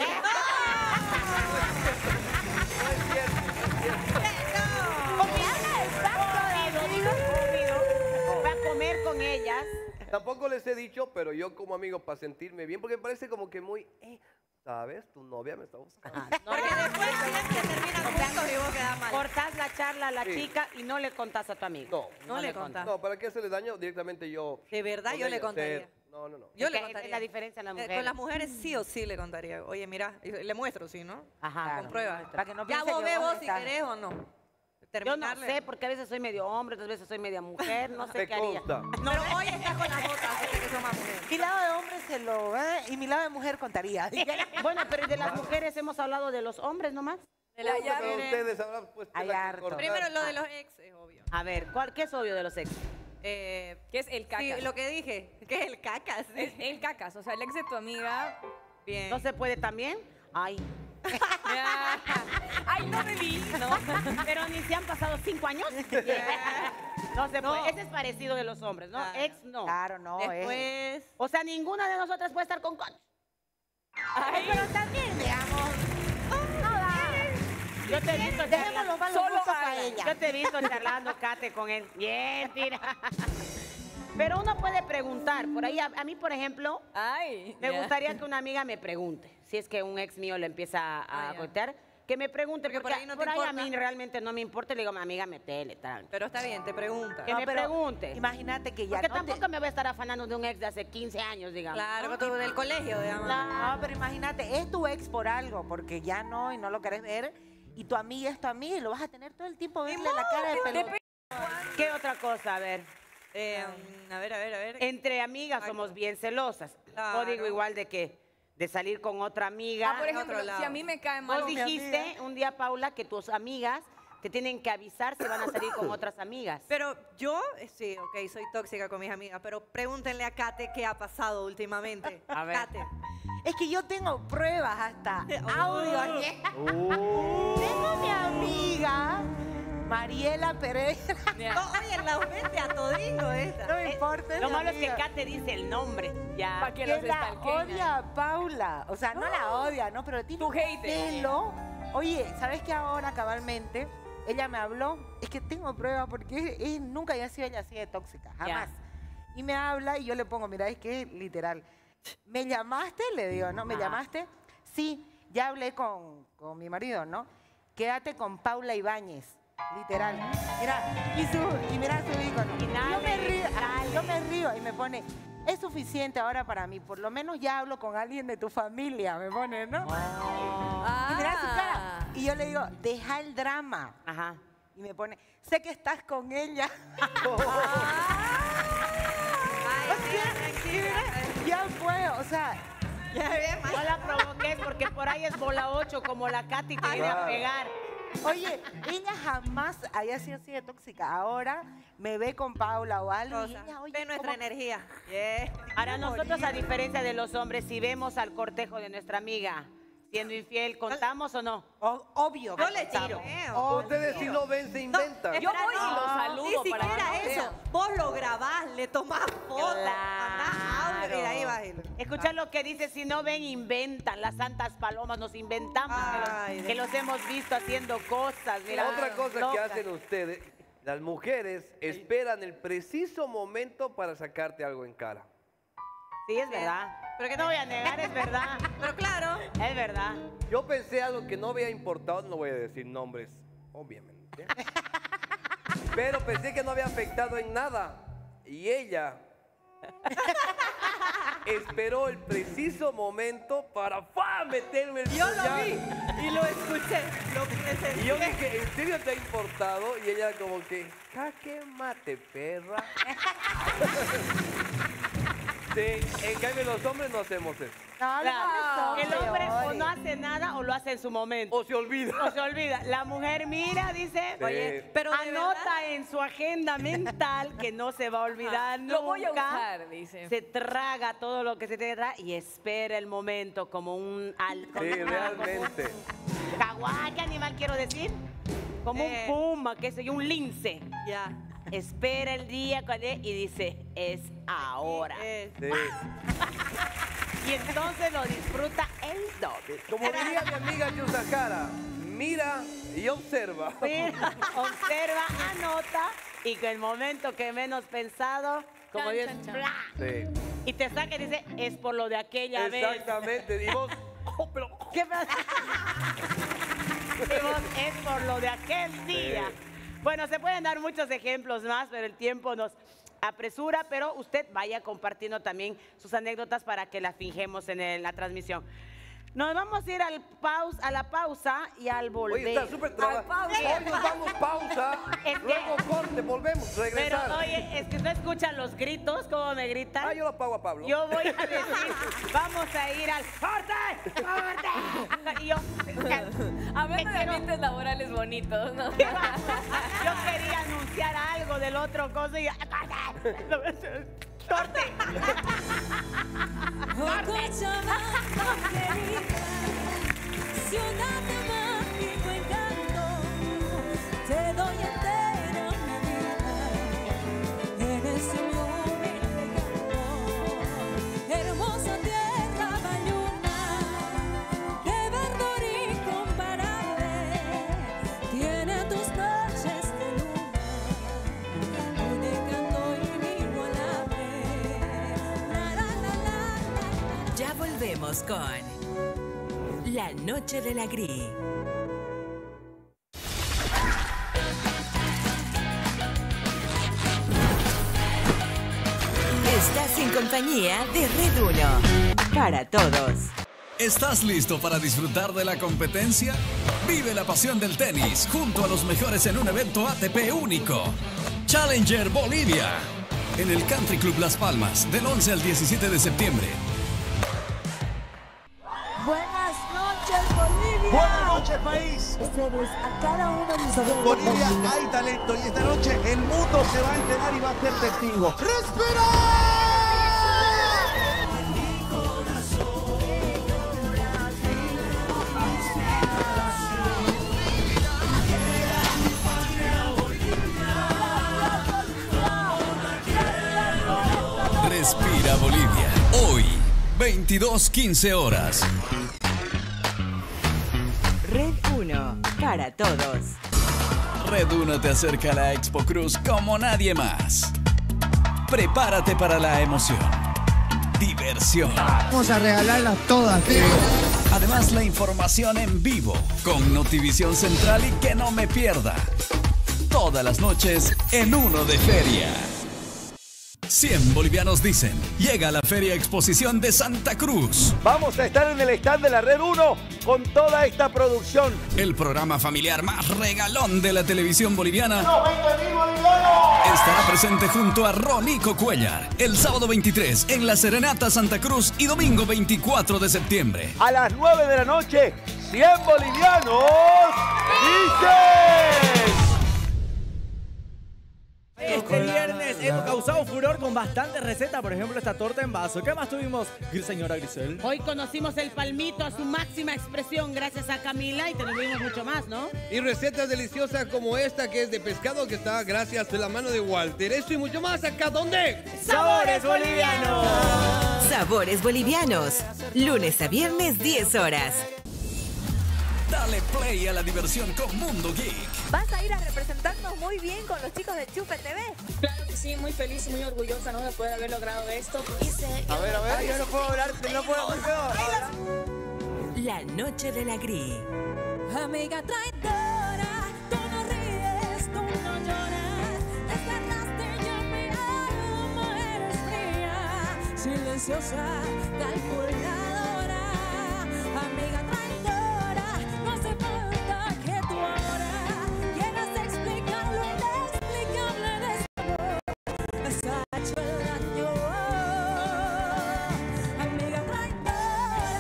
es cierto, no es cierto. Con mi Ana exacto, digo, digo, va a comer con ellas. Tampoco les he dicho, pero yo como amigo para sentirme bien, porque me parece como que muy, eh, ¿sabes? Tu novia me está buscando. Porque después siempre terminan juntos y vos quedás mal. Cortás la charla a la Sí. chica y no le contás a tu amigo. No, No le contás. no, ¿para qué hacerle daño? Directamente yo. De verdad, con yo le ella, contaría. ser- No, no, no. Yo Es le que contaría. es la diferencia en las Eh, mujeres. Con las mujeres sí o sí le contaría. Oye, mira, y le muestro, sí, ¿no? Ajá. Con pruebas. Para que no Ya piense vos que ve vos vos si estás- querés o no. Yo no Terminarle. sé, porque a veces soy medio hombre, otras veces soy media mujer, no sé Te qué haría. consta. Pero hoy está con las botas, este que son más mujeres. Mi lado de hombre se lo ve y mi lado de mujer contaría. Bueno, pero de las mujeres hemos hablado de los hombres nomás. De la Pero llave. ustedes habrán pues Hay tela que harto. cortar. Primero lo de los ex es obvio. A ver, ¿cuál, ¿qué es obvio de los ex? Eh, Que es el sí, cacas. lo que dije, que es el caca, sí. Es el cacas, o sea, el ex de tu amiga. Bien. ¿No se puede también? Ay. Ay, no me vi, ¿no? Pero ni se han pasado cinco años. No se puede. Ese es parecido de los hombres, ¿no? Claro. Ex no. Claro, no, es. Después. O sea, ninguna de nosotras puede estar con coach. Ay, Pero también, veamos. No da. Yo te he visto Dejemos charlando. los malos Solo gustos para Alan. ella. Yo te he visto charlando, Kate, con él. Bien, tira. Pero uno puede preguntar. Por ahí, a, a mí, por ejemplo, Ay. me ya. gustaría que una amiga me pregunte. Si es que un ex mío le empieza a Ah, ya. cotear, que me pregunte. Porque Porque, por ahí no te por ahí a importa. mí realmente no me importa. Le digo, mi amiga, metele, tal. Pero está bien, te pregunta. Que me pero pregunte. Imagínate que ya Porque no te- tampoco me voy a estar afanando de un ex de hace quince años, digamos. Claro, ¿no? tú del colegio, digamos. No, pero imagínate, es tu ex por algo, porque ya no y no lo querés ver, y tu amiga es tu amiga y lo vas a tener todo el tiempo verle la cara de pelo. ¿Qué otra cosa? A ver. Eh, a ver, a ver, a ver. Entre amigas somos bien celosas. Claro. O digo igual de que de salir con otra amiga. Ah, por en ejemplo, otro lado. si a mí me cae mal. Vos un- dijiste un día, Paula, que tus amigas te tienen que avisar si van a salir con otras amigas. Pero yo, eh, sí, ok, soy tóxica con mis amigas, pero pregúntenle a Kate qué ha pasado últimamente. A ver. Kate. Es que yo tengo pruebas hasta audio. Uh, Tengo mi amiga Mariela Pereira. No, oye, la mente a todingo esta. No me importa. Lo mi malo es que amiga. Kate dice el nombre. Ya. Pa' que Que los la estalqueen. odia a Paula. O sea, no la odia, ¿no? Pero tiene Tu un hater. celo. Oye, ¿sabes qué ahora cabalmente? Ella me habló, es que tengo pruebas porque es- nunca había sido ella así de tóxica, jamás. Y me habla y yo le pongo, mira, es que literal. ¿Me llamaste? Le digo, ¿no? ¿Me Ajá. llamaste? Sí, ya hablé con, con mi marido, ¿no? Quédate con Paula Ibáñez. Literal. Mira, y, su, y mira su ícono. Y nada, yo me río, dale. ay, yo me río y me pone, es suficiente ahora para mí, por lo menos ya hablo con alguien de tu familia, me pone, ¿no? Ah. Y mira su cara. Y yo le digo, deja el drama. Ajá. Y me pone, sé que estás con ella. Ay, sí, Y mira, ya fue, o sea, ya ve, No la provoques porque por ahí es bola ocho como la Katy te viene a Claro. pegar. oye, ella jamás había sido así de tóxica. Ahora me ve con Paula o algo. y cosa. ella, oye, Ve nuestra ¿cómo- energía. Yeah. Ahora nosotros, a diferencia de los hombres, si vemos al cortejo de nuestra amiga siendo infiel, ¿contamos o no? O- obvio. Yo que le contamos. tiro. ustedes si lo ven, se inventan. Yo voy y lo saludo Ni para que siquiera no eso. vean. Vos lo grabás, le tomás fotos, mandás audio y de ahí vas. y lo- Escuchar lo que dice, si no ven, inventan. Las santas palomas nos inventamos que los- Ay, que, de- los, hemos visto haciendo cosas. Mira, Otra cosa que locas. hacen ustedes, las mujeres esperan el preciso momento para sacarte algo en cara. Sí, es verdad. Pero que no voy a negar, es verdad. Pero claro. Es verdad. Yo pensé algo que no había importado, no voy a decir nombres, obviamente. Pero pensé que no había afectado en nada. Y ella esperó el preciso momento para ¡fa! Meterme el Yo lo collar. vi y lo escuché, lo presencié. Y yo dije, ¿en serio te ha importado? Y ella como que, ¡jaque mate, perra! Sí, en cambio los hombres no hacemos eso. No, Claro, no, el hombre o peores. no hace nada o lo hace en su momento. O se olvida. O se olvida. La mujer mira, dice, Sí. oye, Pero de anota verdad. en su agenda mental que no se va a olvidar nunca. Lo voy a usar, dice. Se traga todo lo que se te traga y espera el momento como un... Al, como Sí, una- realmente. como un jaguar, ¿qué animal quiero decir? Como Eh. un puma, qué sé yo, un lince. Ya. Espera el día cuando es- y dice, es ahora. Es- Sí. Y entonces lo disfruta el doble. Como diría mi amiga Yusakara, mira y observa. Mira, observa, anota y que el momento que menos pensado, como Chan, dices, chan, chan. ¡bla! Sí. Y te saca y dice, es por lo de aquella vez. Exactamente. Y vos, oh, pero... ¿Qué pasa? Y vos, es por lo de aquel día. Bueno, se pueden dar muchos ejemplos más, pero el tiempo nos apresura, pero usted vaya compartiendo también sus anécdotas para que las fingemos en el- la transmisión. Nos vamos a ir al paus, a la pausa y al volver. Oye, está súper trabajado. pausa. Hoy nos damos pausa, Es que- luego corte, volvemos, Pero regresar. oye, es que no escuchan los gritos, cómo me gritan. Ah, yo lo pago a Pablo. Yo voy a decir, vamos a ir al corte, corte. Y yo, Hablando de quiero- ambientes laborales bonitos, ¿no? yo quería anunciar algo del otro cosa y corte. Corte. Cochabamba, querida, ciudad de mágico encanto, te doy entero mi vida, eres un humilde canto, hermosa tierra bayuna, de verdor incomparable, tiene tus noches de luna, un encanto inigualable. La, la, la, la, la. Ya volvemos con La Noche de la Gris. Estás en compañía de Red uno. Para todos. ¿Estás listo para disfrutar de la competencia? Vive la pasión del tenis junto a los mejores en un evento A T P único. Challenger Bolivia. En el Country Club Las Palmas, del once al diecisiete de septiembre. Buenas noches, Bolivia. Buenas noches, país. Ustedes a cada uno de mis En Bolivia hay talento y esta noche el mundo se va a enterar y va a ser testigo. ¡Respira! Respira Bolivia. Hoy, veintidós quince horas. Red uno. Para todos. Red uno te acerca a la Expo Cruz como nadie más. Prepárate para la emoción, diversión. Vamos a regalarlas todas, tío. Además, la información en vivo con Notivisión Central y que no me pierda. Todas las noches en Uno de Feria. cien bolivianos dicen, llega a la Feria Exposición de Santa Cruz. Vamos a estar en el stand de la Red uno con toda esta producción. El programa familiar más regalón de la televisión boliviana. ¡Los veinte mil bolivianos! Estará presente junto a Ronico Cuellar el sábado veintitrés en la Serenata Santa Cruz y domingo veinticuatro de septiembre. A las nueve de la noche, cien bolivianos dicen. Este viernes hemos causado furor con bastantes recetas, por ejemplo esta torta en vaso. ¿Qué más tuvimos, señora Grisel? Hoy conocimos el palmito a su máxima expresión gracias a Camila y tenemos mucho más, ¿no? Y recetas deliciosas como esta que es de pescado que está gracias a la mano de Walter. Esto y mucho más acá, ¿dónde? ¡Sabores bolivianos! Sabores bolivianos. Lunes a viernes, diez horas. Dale Dale play a la diversión con Mundo Geek. Vas a ir a representarnos muy bien con los chicos de Chupe T V. Claro que sí, muy feliz y muy orgullosa, ¿no?, de poder haber logrado esto. A ver, a ver. Ay, yo no puedo hablar, no puedo, muy feo. La noche de la Gris. Amiga traidora, tú no ríes, tú no lloras. Desgarraste ya mi alma, eres fría, silenciosa, calculadora. Amiga traidora, no hace falta que tú ahora quieras explicar lo inexplicable de este amor. Has hecho el daño, amiga traidora.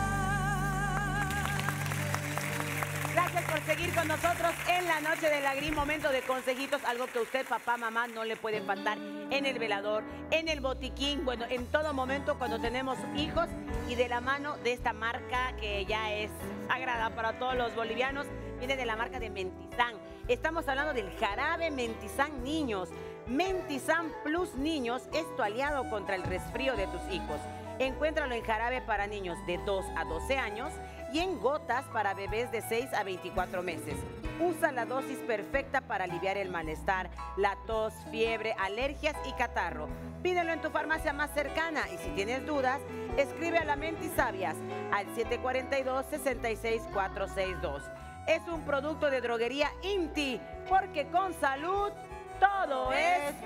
Gracias por seguir con nosotros en la noche de la Gris. Momento de consejitos, algo que usted, papá, mamá, no le puede faltar en el velador, en el botiquín, bueno, en todo momento cuando tenemos hijos, y de la mano de esta marca que ya es sagrada para todos los bolivianos, viene de la marca de Mentizan. Estamos hablando del jarabe Mentizan Niños. Mentizan Plus Niños es tu aliado contra el resfrío de tus hijos. Encuéntralo en jarabe para niños de dos a doce años y en gotas para bebés de seis a veinticuatro meses. Usa la dosis perfecta para aliviar el malestar, la tos, fiebre, alergias y catarro. Pídelo en tu farmacia más cercana y si tienes dudas, escribe a la Mentisabias al siete cuatro dos, seis seis cuatro seis dos. Es un producto de droguería Inti, porque con salud todo es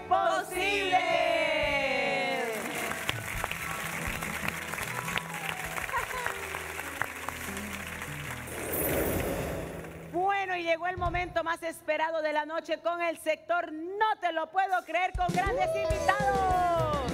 posible. Bueno, y llegó el momento más esperado de la noche con el sector No Te Lo Puedo Creer, con grandes invitados.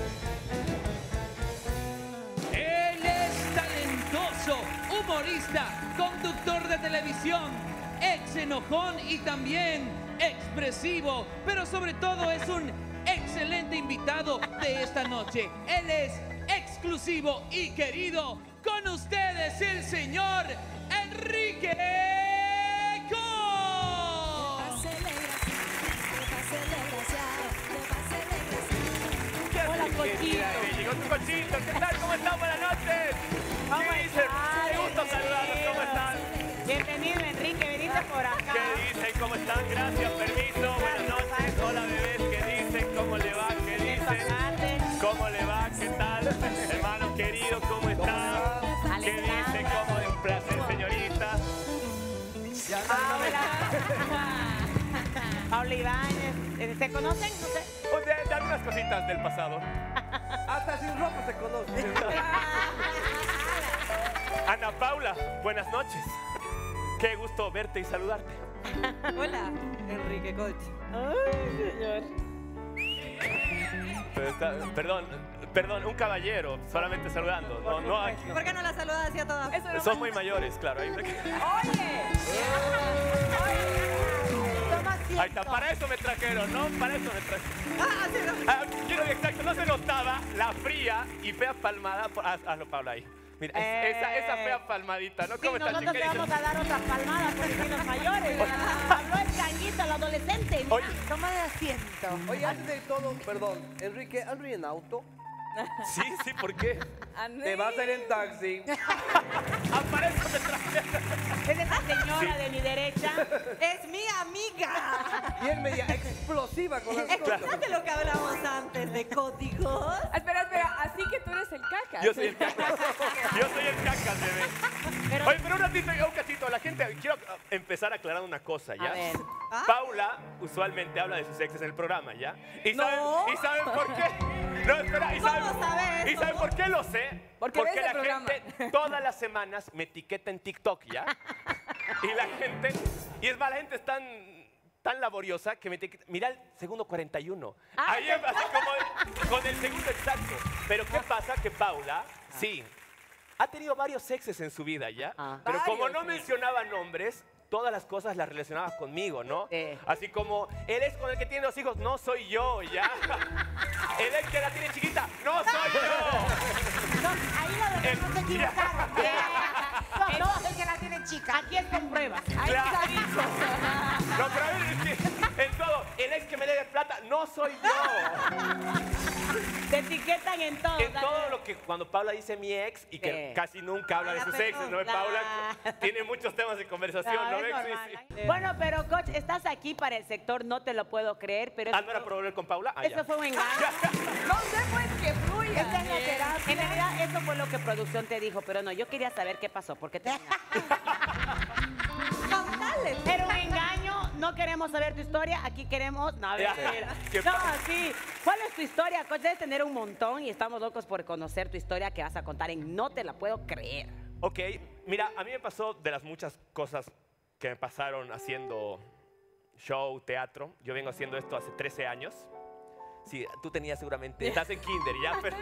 Él es talentoso, humorista, conductor de televisión, ex enojón y también expresivo, pero sobre todo es un excelente invitado de esta noche. Él es exclusivo y querido. Con ustedes el señor Enrique Co. Hola, Cochito. Llegó tu Cochito. ¿Qué tal? ¿Cómo están? Buenas noches. ¿Qué dicen? Qué gusto saludarlos. ¿Cómo están? Bienvenido, Enrique. Veniste por acá. ¿Qué dicen? ¿Cómo están? Gracias. Permiso. Buenas noches. Hola, bebés. ¿Qué dicen? ¿Cómo le va? ¿Qué dicen? ¿Cómo le va? ¿Qué tal? Hermano querido, ¿cómo están? ¿Qué dicen? ¿Cómo es? Un placer, señorita. Paula. Paula Ibáñez. ¿Se conocen? No sé. Pues de, de algunas cositas del pasado. Hasta sin ropa se conoce. Ana Paula, buenas noches. Qué gusto verte y saludarte. Hola, Enrique Coach. Ay, señor. Pero está- perdón, perdón, un caballero, solamente saludando. No, no, aquí. ¿Por qué no la saludas así a todas? Eso no Son muy mayores, claro. Ahí, Oye. ahí está, para eso me trajeron, ¿no? Para eso me trajeron. Ah, sí, no. Ah, quiero que exacto, no se notaba la fría y fea palmada. por- haz- Hazlo, Paula, ahí. Mira, es- Eh. esa, esa fea palmadita, ¿no? Sí, ¿Cómo estás, nosotros chica? te vamos a dar otras palmadas porque si los mayores. Habló el cañito, el adolescente. Oye. Toma de asiento. Oye, antes de todo, perdón, Enrique, ¿ando en auto? Sí, sí, ¿por qué? Te vas a ir en taxi. Ah, para eso me trajeron. Es esa señora de mi derecha. Es mi amiga. Y él media explosiva con las cosas. ¿Escuchaste lo que hablamos antes de códigos? Espera, espera, así que tú eres el caca. Yo soy el cacas. Yo soy el cacas, bebé. Pero- Oye, pero un ratito, un cachito, la gente, quiero uh, empezar aclarando una cosa, ¿ya? A ver. ¿Ah? Paula usualmente habla de sus exes en el programa, ¿ya? ¿Y No. saben, ¿y saben por qué? No, espera, ¿y saben, Vamos a ver ¿y eso. saben por qué lo sé? Porque ves el la programa. gente todas las semanas me etiqueta en TikTok, ¿ya? Y la gente, y es más, la gente es tan, tan laboriosa que me etiqueta, mira el segundo cuarenta y uno. Ah, Ahí es así como con el segundo exacto. Pero ¿qué pasa? Que Paula, sí, ha tenido varios exes en su vida, ¿ya? Ah. Pero como Varios, no sí. mencionaba nombres, todas las cosas las relacionaba conmigo, ¿no? Sí. Así como, él es con el que tiene los hijos, no soy yo, ¿ya? Él es que la tiene chiquita, no soy yo. No, ahí lo Eh, dejamos equivocar. No, no, es que la tiene chica. Aquí es con pruebas. Ahí Claro. está dicho. No, pero a ver, es que en todo, el ex que me debe plata, no soy yo. Te etiquetan en todo. En dale. todo lo que cuando Paula dice mi ex y que Sí. casi nunca habla de Ah, sus perdón. exes, ¿no? La- Paula tiene muchos temas de conversación, No, ¿no? es ves? Sí, normal. sí. Bueno, pero coach, estás aquí para el sector, no te lo puedo creer, pero Ah, eso, ¿no era por volver con Paula? Ah, eso ya. fue un engaño. No sé, pues, que fluya. Esta es la terapia. En realidad, eso fue lo que producción te dijo, pero no, yo quería saber qué pasó, porque te Contale. Era un engaño, no queremos saber tu historia, aquí queremos... No, a ver, Ya. mira. ¿Qué No, pasa? sí. ¿Cuál es tu historia, coach? Debes tener un montón y estamos locos por conocer tu historia que vas a contar en No Te La Puedo Creer. Ok, mira, a mí me pasó de las muchas cosas que me pasaron haciendo show, teatro. Yo vengo haciendo esto hace trece años. Sí, tú tenías seguramente, estás en kinder ya, pero...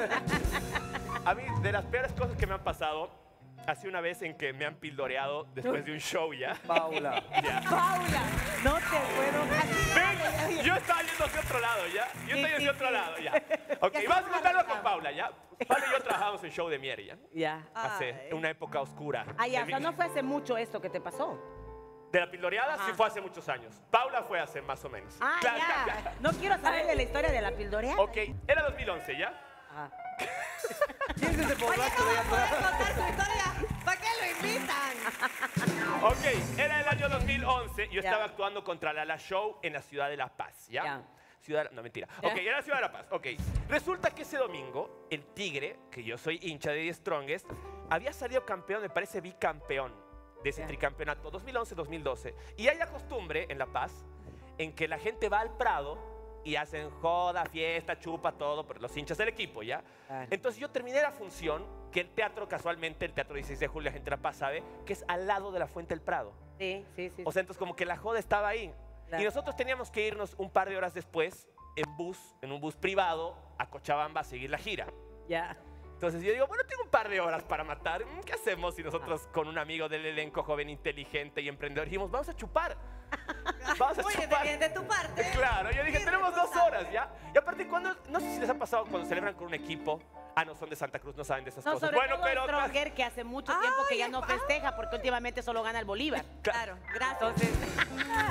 A mí, de las peores cosas que me han pasado, ha sido una vez en que me han pildoreado después de un show ya. Paula. Ya. Paula, no te puedo... Ven, yo estaba yendo hacia otro lado, ¿ya? Yo estoy hacia otro lado, ya. Ok, vamos a contarlo con Paula, ¿ya? Paula y yo trabajamos en show de Mier, ¿ya? Ya. Hace una época oscura. Ah, ya, de o sea, mi- no fue hace mucho esto que te pasó. De la pildoreada sí Ajá. fue hace muchos años. Paula fue hace más o menos. Ah, Claro, ya. claro, claro. No quiero saber de la historia de la pildoreada. Ok, era dos mil once, ¿ya? Ah. ¿Quién es ese Oye, borracho ¿cómo de va a allá poder atrás? contar su historia? ¿Para qué lo invitan? Ok, era el año dos mil once. Yo Ya. estaba actuando contra Lala Show en la ciudad de La Paz, ¿ya? Ya. Ciudad, no, mentira. Ya. Ok, era la ciudad de La Paz. Ok. Resulta que ese domingo, el Tigre, que yo soy hincha de The Strongest, había salido campeón, me parece bicampeón de ese Ya. tricampeonato dos mil once dos mil doce. Y hay la costumbre en La Paz en que la gente va al Prado y hacen joda, fiesta, chupa, todo, pero los hinchas del equipo, ¿ya? Claro. Entonces yo terminé la función, que el teatro, casualmente, el Teatro dieciséis de julio, la gente de La Paz sabe, que es al lado de la Fuente del Prado. Sí, sí, sí. O sea, entonces como que la joda estaba ahí. Claro. Y nosotros teníamos que irnos un par de horas después en bus, en un bus privado, a Cochabamba a seguir la gira. Ya. Entonces yo digo, bueno, tengo un par de horas para matar. Mm, ¿Qué hacemos si nosotros con un amigo del elenco joven, inteligente y emprendedor dijimos, vamos a chupar? Vamos a Oye, chupar. bien de tu parte. Claro, yo dije, Qué tenemos dos responsable. horas, ¿ya? Y aparte, cuando, no sé si les ha pasado cuando celebran con un equipo, ah, no, son de Santa Cruz, no saben de esas No, cosas. sobre Bueno, todo pero... Stronger, que hace mucho tiempo que ya no festeja porque últimamente solo gana el Bolívar. Claro, gracias. Entonces...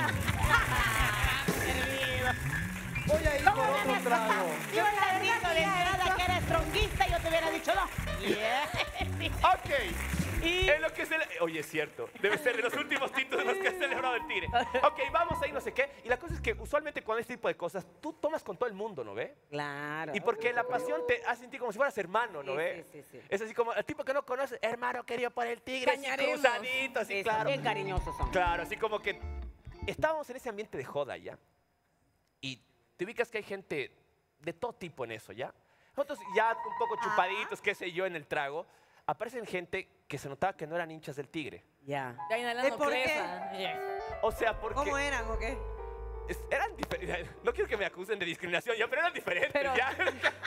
Voy a ir por otro trago. Si hubieras dicho de entrada que era stronguista, yo te hubiera dicho no. Ok. Y- En lo que se... Oye, es cierto. Debe ser de los últimos títulos en los que ha celebrado el Tigre. Ok, vamos ahí, no sé qué. Y la cosa es que usualmente cuando este tipo de cosas, tú tomas con todo el mundo, ¿no ve? Claro. Y porque la pasión te hace sentir como si fueras hermano, ¿no Sí, ve? sí, sí, sí. Es así como el tipo que no conoces, hermano querido por el Tigre, así Cañaremos. cruzadito, así, Sí, son claro. bien cariñosos son. Claro, así como que estábamos en ese ambiente de joda ya. Y te ubicas que hay gente de todo tipo en eso, ¿ya? Nosotros ya un poco chupaditos, qué sé yo, en el trago, aparecen gente que se notaba que no eran hinchas del Tigre. Ya. Ya inhalando ¿Y por qué? clesa. Yes. O sea, porque ¿Cómo eran o qué? es- eran diferentes. No quiero que me acusen de discriminación, ya, pero eran diferentes, Pero- ya.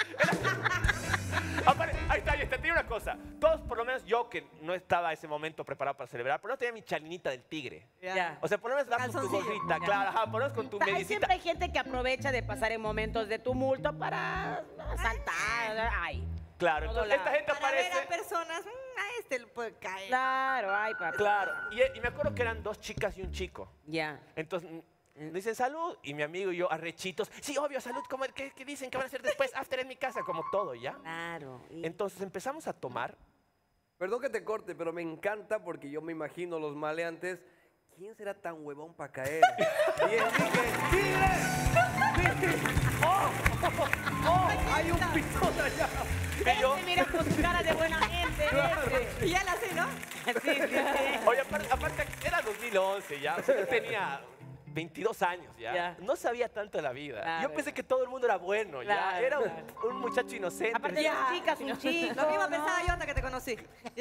Aparte, ahí está, ahí está. Te digo una cosa. Todos, por lo menos yo, que no estaba ese momento preparado para celebrar, pero no tenía mi chalinita del Tigre. Ya. O sea, por lo menos vas con tu Calzoncillo. gorrita, claro, ajá, por lo menos con tu Hay- medicita. siempre hay gente que aprovecha de pasar en momentos de tumulto para saltar. Ay. Claro, Todo entonces esta lado. gente Para ver aparece. a personas, mm, a este le puede caer. Claro, ay, papá. Claro, y, y me acuerdo que eran dos chicas y un chico. Ya. Entonces mm, dicen salud y mi amigo y yo arrechitos. Sí, obvio, salud. ¿Cómo, qué, qué dicen que van a hacer después? After en mi casa, como todo, ¿ya? Claro. Y- Entonces empezamos a tomar. Perdón que te corte, pero me encanta porque yo me imagino los maleantes. ¿Quién será tan huevón para caer? Y Enrique, ¡Tigre! ¡Tigre! ¡Oh! ¡Oh! ¡Hay un pitón allá! Y yo, Ese mira con su cara de buena gente. ese. Y ya la sé, ¿no? Sí, sí, sí. oye, aparte, aparte era dos mil once ya. O sea, yo tenía veintidós años ya. Ya. No sabía tanto de la vida. Claro. Yo pensé que todo el mundo era bueno ya. Claro, Era un, claro. un muchacho inocente. Aparte, las chicas, un chico. Lo mismo ¿no? pensaba yo hasta que te conocí.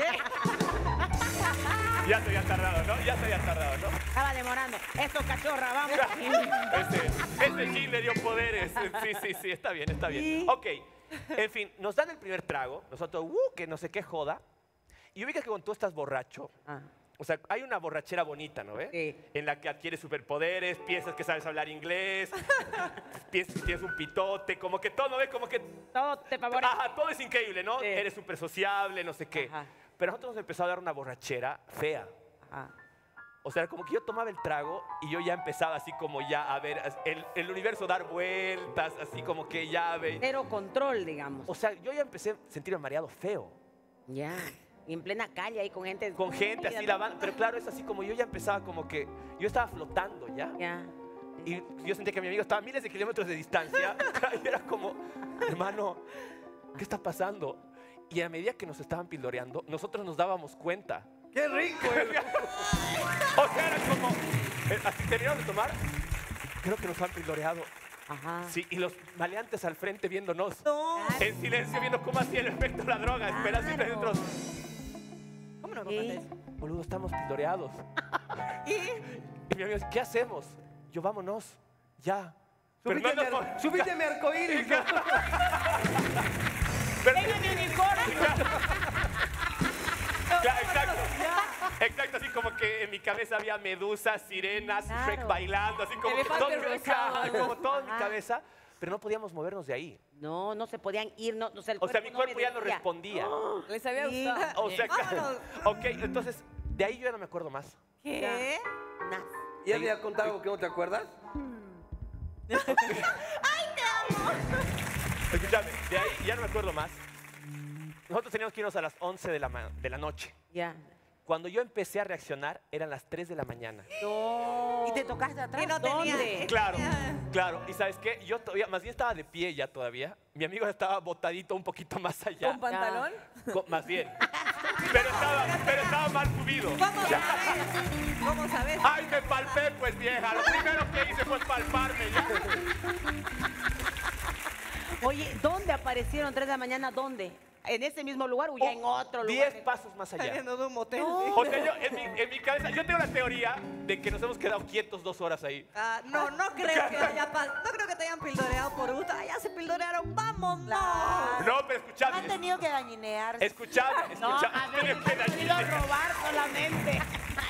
Ya se había tardado, ¿no? Ya se había tardado, ¿no? Estaba demorando. Eso, cachorra, vamos. Ese, ese gin le dio poderes. Sí, sí, sí, está bien, está bien. Ok, en fin, nos dan el primer trago. Nosotros, uh, que no sé qué joda. Y ubicas que cuando tú estás borracho, Ah, o sea, hay una borrachera bonita, ¿no ves? Sí. En la que adquieres superpoderes, piensas que sabes hablar inglés, piensas, tienes un pitote, como que todo, ¿no ves? Como que, todo te favorece. ajá, todo es increíble, ¿no? Sí. Eres súper sociable, no sé qué. Ajá. Pero a nosotros nos empezó a dar una borrachera fea. Ajá. O sea, como que yo tomaba el trago y yo ya empezaba así como ya a ver el, el universo dar vueltas, así como que ya ve. Cero control, digamos. O sea, yo ya empecé a sentirme mareado feo. Ya. Y en plena calle ahí con gente. Con gente así lavando. Pero claro, es así como yo ya empezaba como que yo estaba flotando ya. Ya. Y yo sentía que mi amigo estaba a miles de kilómetros de distancia. Y era como, hermano, ¿qué está pasando? Y a medida que nos estaban pildoreando, nosotros nos dábamos cuenta. ¡Qué rico! O sea, era como, eh, así terminaron de tomar, creo que nos han pildoreado. Ajá. Sí, y los maleantes al frente viéndonos. No. En silencio, viendo cómo hacía el efecto la droga. Espera, así nosotros. ¿Cómo no me contaste eso? Boludo, estamos pildoreados. ¿Y? Y mi amigo dice, ¿qué hacemos? Yo, vámonos, ya. Subite mi, no, ar no, subite mi arcoíris. ¡Venga mi unicornio! Ya, exacto. Exacto, así como que en mi cabeza había medusas, sirenas, Claro. Shrek bailando, así como que Elefante todo, rosado. como todo en mi Ajá. cabeza, pero no podíamos movernos de ahí. No, no se podían ir, no, o sea, el O sea, mi no cuerpo me ya no decía. respondía. Les había Sí. gustado. O sea, que- Vámonos. ok, entonces, de ahí yo ya no me acuerdo más. ¿Qué? Nas. ¿Y él te ha contado algo que no te acuerdas? Escúchame, de ahí ya no me acuerdo más. Nosotros teníamos que irnos a las once de la, ma- de la noche. Ya. Cuando yo empecé a reaccionar, eran las tres de la mañana. No. ¿Y te tocaste atrás? Y no tenía. ¿Dónde? Claro, claro. ¿Y sabes qué? Yo todavía, más bien estaba de pie ya todavía. Mi amigo estaba botadito un poquito más allá. ¿Con pantalón? Co- más bien. Pero estaba, pero estaba mal subido. ¿Cómo sabes? ¿Cómo sabes? ¡Ay, me palpé, pues, vieja! Lo primero que hice fue palparme ya. Oye, ¿dónde aparecieron tres de la mañana? ¿Dónde? ¿En ese mismo lugar o ya en otro lugar? Diez pasos más allá. Saliendo de un motel. O sea, yo, en mi, en mi cabeza, yo tengo la teoría de que nos hemos quedado quietos dos horas ahí. Ah, no, no creo que haya pa- no creo que te hayan pildoreado por gusto. Ah, ya se pildorearon, vamos, no. No, pero Han escuchadme. tenido que gallinearse. Escuchadme, No, escuchadme. a ver, he venido a robar solamente.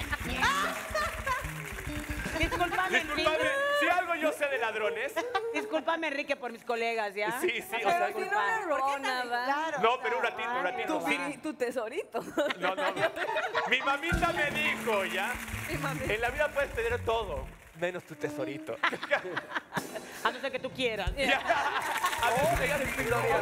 Disculpame, Disculpame, Enrique. si algo yo sé de ladrones. Disculpame, Enrique, por mis colegas, ¿ya? Sí, sí, o Pero sea. si no le robó nada. Claro. No, pero un ratito, un ratito. Tu, Sí. tu tesorito. No, no. Mi mamita me dijo ya. En la vida puedes tener todo, menos tu tesorito. A no ser que tú quieras. Ya. A ver, ella les pildorea.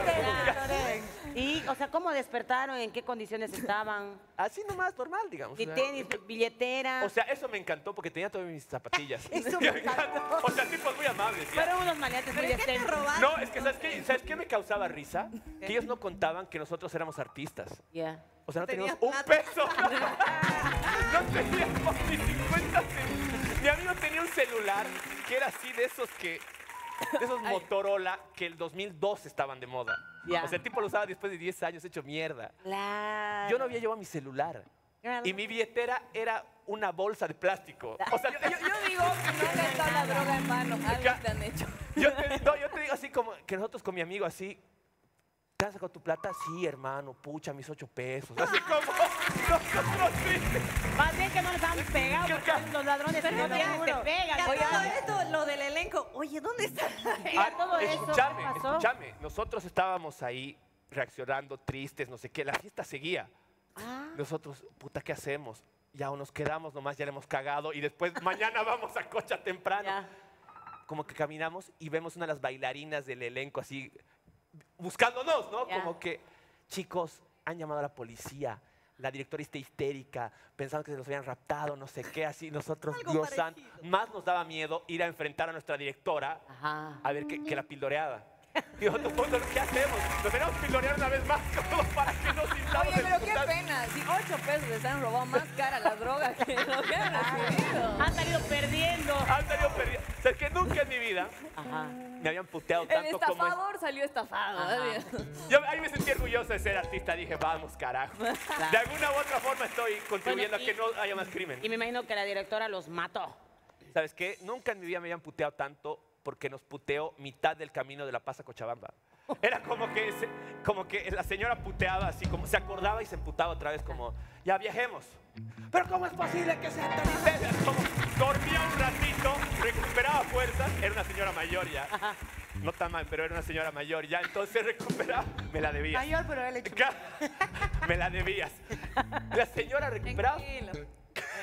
Y, o sea, ¿cómo despertaron? ¿En qué condiciones estaban? Así nomás, normal, digamos. Ni o sea. tenis, billetera. O sea, eso me encantó porque tenía todas mis zapatillas. Eso me encantó. O sea, tipos muy amables. ya. Fueron unos maleantes muy ¿Pero qué te decentes. robaron? No, es que ¿sabes qué? ¿Sabes qué me causaba risa? Que ellos no contaban que nosotros éramos artistas. Ya. O sea, no Tenías teníamos un plata. peso. No teníamos ni cincuenta centavos. Mi amigo tenía un celular que era así de esos que... De esos Motorola que el dos mil dos estaban de moda. Ya. O sea, el tipo lo usaba después de diez años hecho mierda. Claro. Yo no había llevado mi celular. Claro. Y mi billetera era una bolsa de plástico. O sea, Yo, yo- yo digo que no han gastado la droga en vano. Algo te han hecho. yo te, no, yo te digo así como que nosotros con mi amigo así, ¿te has sacado tu plata? Sí, hermano, pucha, mis ocho pesos. Así como nosotros tristes. Más bien que no les han pegado, porque los ladrones que no tienen te pegan. Ya Oye, todo esto, lo del elenco. Oye, ¿dónde está? ya todo eso, escúchame, ¿qué pasó? escúchame. Nosotros estábamos ahí reaccionando, tristes, no sé qué. La fiesta seguía. Ah. Nosotros, puta, ¿qué hacemos? Ya o nos quedamos nomás, ya le hemos cagado y después mañana vamos a cocha temprano. Ya. Como que caminamos y vemos una de las bailarinas del elenco así buscándonos, ¿no? Ya. Como que, chicos, han llamado a la policía. La directora está histérica, pensando que se los habían raptado, no sé qué, así nosotros, Algo Dios santo. parecido. Más nos daba miedo ir a enfrentar a nuestra directora Ajá. a ver que, que la pildoreaba. Y nosotros, pues, ¿qué hacemos? Nos tenemos que pildorear una vez más como para que nos sintamos Oye, pero qué imputados. pena. Si ocho pesos les han robado más cara la droga que lo que han recibido. Han salido perdiendo. Han salido perdiendo. O sea, que nunca en mi vida Ajá. me habían puteado El tanto como... es- estafador salió estafado. Ajá. Yo ahí me sentí orgulloso de ser artista. Dije, vamos, carajo. De alguna u otra forma estoy contribuyendo Bueno, y- a que no haya más crimen. Y me imagino que la directora los mató. ¿Sabes qué? Nunca en mi vida me habían puteado tanto porque nos puteó mitad del camino de La Paz a Cochabamba. Era como que, se- como que la señora puteaba así, como se acordaba y se emputaba otra vez, como, ya viajemos. Pero ¿cómo es posible que sea tan intensa? Como dormía un ratito, recuperaba fuerzas, era una señora mayor ya. No tan mal, pero era una señora mayor ya, entonces recuperaba, me la debías. Mayor, pero él hecho. Me la debías. La señora recuperaba. Tranquilo.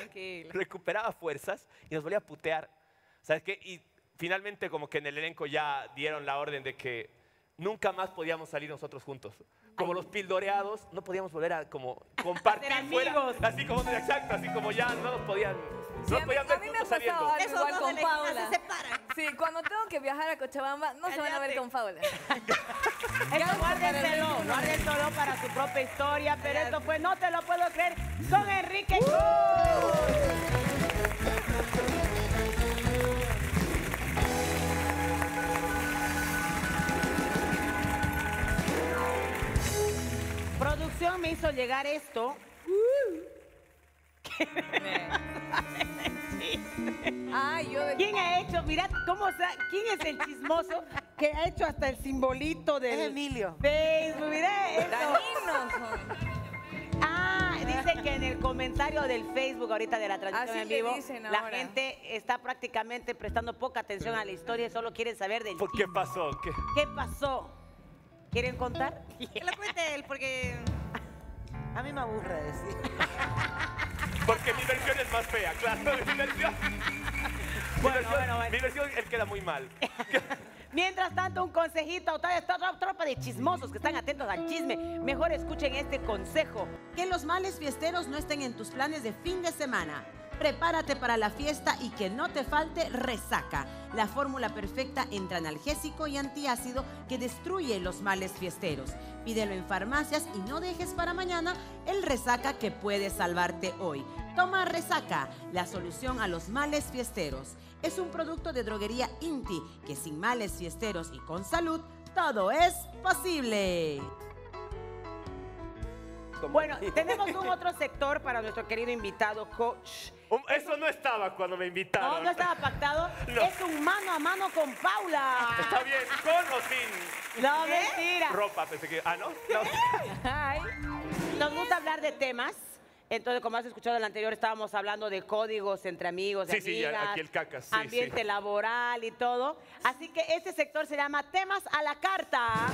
Tranquilo. recuperaba fuerzas y nos volvía a putear. ¿Sabes qué? Y finalmente como que en el elenco ya dieron la orden de que nunca más podíamos salir nosotros juntos. Como los pildoreados, no podíamos volver a como compartir Hacer fuera. amigos. Así como, exacto, así como ya no nos podían, Sí, no a mí, podían a ver mí me ha juntos pasado saliendo. algo igual dos con de la esquina Paula. se separan. Sí, cuando tengo que viajar a Cochabamba, no se van a ver con Paula. Esto guárdenselo, guárdenselo para su propia historia, pero esto fue No Te Lo Puedo Creer con Enrique Cruz. Producción me hizo llegar esto. Ay, yo de... ¿Quién ha hecho? Mirad cómo sa- ¿quién es el chismoso que ha hecho hasta el simbolito del Es Emilio. Facebook? Mirá eso. Dañinos. Ah, dice que en el comentario del Facebook ahorita de la transmisión Así en le vivo, dicen la ahora. gente está prácticamente prestando poca atención a la historia y solo quieren saber del ¿Por qué pasó? ¿Qué? ¿Qué pasó? ¿Quieren contar? Que lo cuente él, porque A mí me aburre decir. Porque mi versión es más fea, claro. Mi versión, mi Bueno, versión, bueno, bueno. mi versión, él queda muy mal. Mientras tanto, un consejito a toda esta otra tropa de chismosos que están atentos al chisme. Mejor escuchen este consejo. Que los males fiesteros no estén en tus planes de fin de semana. Prepárate para la fiesta y que no te falte resaca, la fórmula perfecta entre analgésico y antiácido que destruye los males fiesteros. Pídelo en farmacias y no dejes para mañana el resaca que puede salvarte hoy. Toma Resaca, la solución a los males fiesteros. Es un producto de droguería Inti, que sin males fiesteros y con salud, todo es posible. Bueno, tenemos un otro sector para nuestro querido invitado, coach. Um, Eso no estaba cuando me invitaron. No, no estaba pactado. No. Es un mano a mano con Paula. Está bien, con o sin No, mentira. ropa, pensé que... Ah, ¿no? No. Ay. Nos gusta hablar de temas. Entonces, como has escuchado en el anterior, estábamos hablando de códigos entre amigos, de Sí, sí, amigas, aquí el cacas, sí, ambiente sí. laboral y todo. Así que este sector se llama Temas a la Carta.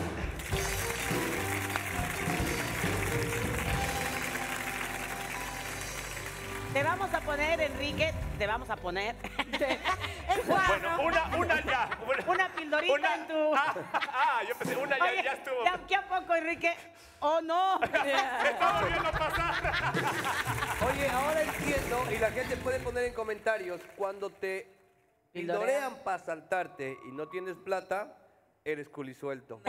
Te vamos a poner, Enrique, te vamos a poner. Bueno, una, una ya. Una, Una pildorita una- en tu... Ah, ah, yo pensé, una ya, Oye, ya estuvo. ¿de aquí a poco, Enrique? ¡Oh, no! Estaba viendo pasar. Oye, ahora entiendo, y la gente puede poner en comentarios, cuando te pildorean para saltarte y no tienes plata, eres culisuelto.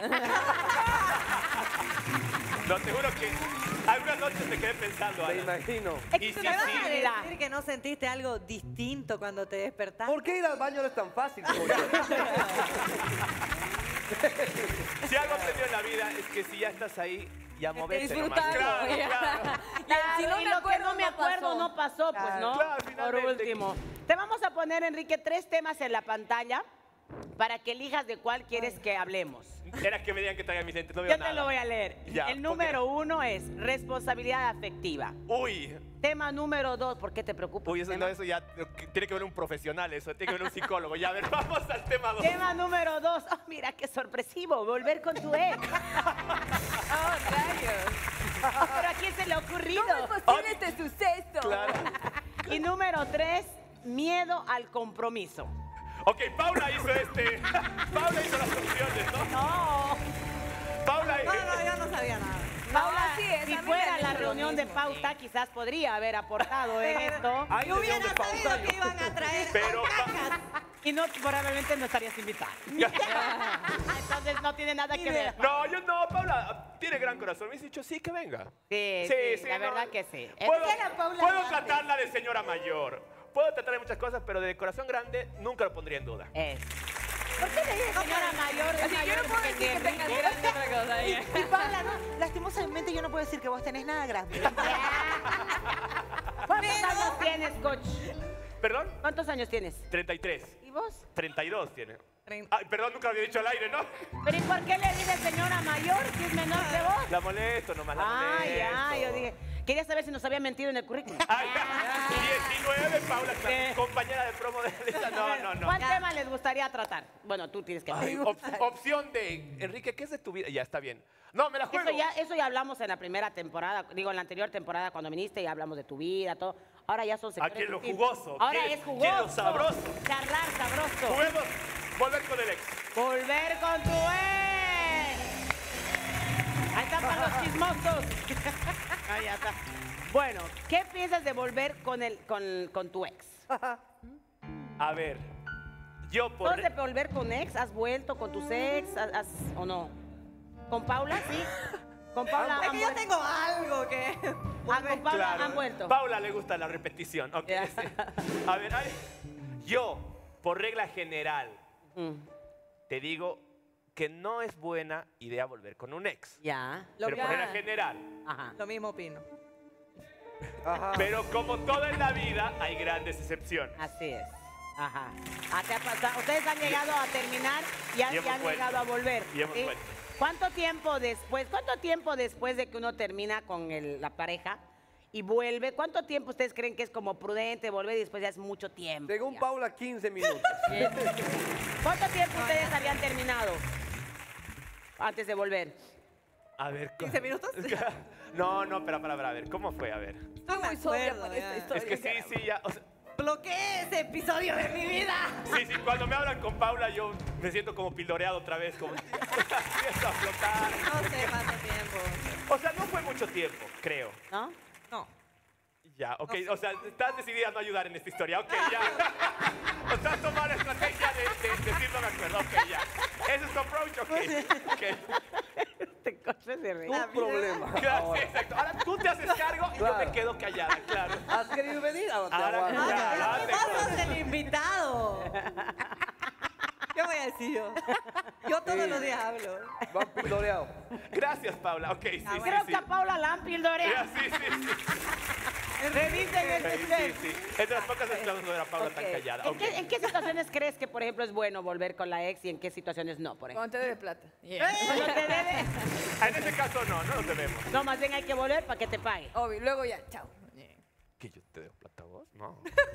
No, te juro que algunas noches me quedé pensando, Me Ana. imagino. Y sí, ¿me vas sí. a decir que no sentiste algo distinto cuando te despertaste? ¿Por qué ir al baño no es tan fácil? Coño? Si algo aprendido en la vida es que si ya estás ahí, ya movete nomás. disfrutarlo, Claro, ya. claro. Claro, Si no y me lo acuerdo, que no me no acuerdo pasó. no pasó, pues, ¿no? Claro, Por finalmente. último. Te vamos a poner, Enrique, tres temas en la pantalla para que elijas de cuál quieres que hablemos. Era que me digan que traiga mis lentes, no veo Yo nada. te lo voy a leer. Ya, El número uno es responsabilidad afectiva. Uy, Tema número dos, ¿por qué te preocupas? uy, eso, Tema- no, eso ya tiene que ver un profesional, eso tiene que ver un psicólogo. Ya, a ver, vamos al tema dos. Tema número dos. Oh, mira qué sorpresivo, volver con tu ex. Oh, rayos. Oh, pero ¿a quién se le ha ocurrido? ¿Cómo es posible este suceso? Claro. Y número tres, miedo al compromiso. Ok, Paula hizo este. Paula hizo las opciones, ¿no? No. Paula. No, no, yo no sabía nada. Paula, así es, si a mí me fuera han la dicho lo reunión de mismo, pauta, quizás podría haber aportado en esto. Ay, Yo de hubiera dónde pauta sabido yo. que iban a traer Pero, cacas. Y no, probablemente no estarías invitada. Entonces no tiene nada que ver. No, yo no, Paula tiene gran corazón. Me has dicho, sí, que venga. Sí, Sí, sí, sí, la no. verdad que sí. Puedo, Es que la Paula puedo grande. tratarla de señora mayor. Puedo tratar de muchas cosas, pero de corazón grande nunca lo pondría en duda. Es. ¿Por qué le dices señora mayor? Es Así, yo mayor no puedo que decir que Enrique. tengas grande otra cosa. Y, ya. y Paula, no, lastimosamente yo no puedo decir que vos tenés nada grande. ¿Cuántos años tienes, coach? ¿Perdón? ¿Cuántos años tienes? treinta y tres. ¿Y vos? treinta y dos tiene. Trein- Ay, perdón, nunca lo había dicho al aire, ¿no? ¿Pero y por qué le dices señora mayor si es menor que vos? La molesto nomás, la Ay, molesto. ay, yo dije, Quería saber si nos había mentido en el currículum. diecinueve, Paula, claro, compañera de promo de Lisa. No, no, no. ¿Cuál tema les gustaría tratar? Bueno, tú tienes que Ay, decir. op- opción de, Enrique, ¿qué es de tu vida? Ya, está bien. No, me la juego. Eso ya, eso ya hablamos en la primera temporada, digo, en la anterior temporada cuando viniste y hablamos de tu vida, todo. Ahora ya son sectores Aquí es lo distintos. jugoso. Ahora ¿Quieres- es jugoso. quieres lo sabroso? Charlar sabroso. Juguemos, volver con el ex. Volver con tu ex. Ahí están para los chismosos. Ahí ya está. Bueno, ¿qué piensas de volver con, el, con, con tu ex? A ver, yo por... ¿Tú de volver con ex? ¿Has vuelto con tus ex? ¿Has- has- ¿O no? ¿Con Paula? Sí. ¿Con Paula Es han que yo vuelto? tengo algo que... Ah, con Paula Claro, han vuelto. Paula le gusta la repetición. Ok, sí. A ver, a ver, yo, por regla general, Mm. te digo que no es buena idea volver con un ex. Ya. Pero por regla general. Ajá. Lo mismo opino. Pero como todo en la vida, hay grandes excepciones. Así es. Ajá. Ah, ¿te ha pasado? Ustedes han llegado a terminar y han, Y y hemos han vuelto. llegado a volver. Y hemos ¿sí? vuelto. ¿Cuánto tiempo después, cuánto tiempo después de que uno termina con el- la pareja y vuelve, cuánto tiempo ustedes creen que es como prudente volver y después ya es mucho tiempo? Según Paula, quince minutos. Bien. ¿Cuánto tiempo ustedes habían terminado antes de volver? A ver, ¿quince minutos? No, no, espera, para, para, a ver, ¿cómo fue? A ver. Estoy muy sobria para esta historia. Es que sí, sí, ya. O sea, Bloqueé ese episodio de mi vida. sí, sí, cuando me hablan con Paula, yo me siento como pildoreado otra vez, como empiezo a flotar. No sé cuánto tiempo. O sea, no fue mucho tiempo, creo. ¿No? No. Ya, ok, o sea, estás decidida a no ayudar en esta historia, ok, ya. O sea, has tomado la estrategia de, de decir no me acuerdo, ok, ya. Ese es tu approach, ok. okay. Te coches de reír. Un problema. Claro, ahora. sí, exacto. Ahora tú te haces cargo y yo Claro. me quedo callada, claro. ¿Has querido venir? Ahora te Ahora, aguanto. claro, ahora te Vos sos el invitado. ¿Qué voy a decir yo? Yo todos Sí. los días hablo. Van pildoreado. Gracias, Paula, ok, sí, sí, Creo sí. que a Paula la han Ya, pildoreado. sí, sí, sí. Revisen este Sí, set. sí, sí. Es de las pocas veces que vamos a ver a Paula tan Ok. callada. ¿En, ok. qué, en qué situaciones crees que, por ejemplo, es bueno volver con la ex y en qué situaciones no, por ejemplo? Cuando te debe plata. Cuando te debe- Ah, en ese caso no, no nos debemos. No, más bien hay que volver para que te pague. Obvio, luego ya, chao. ¿Que yo te debo plata a vos? No.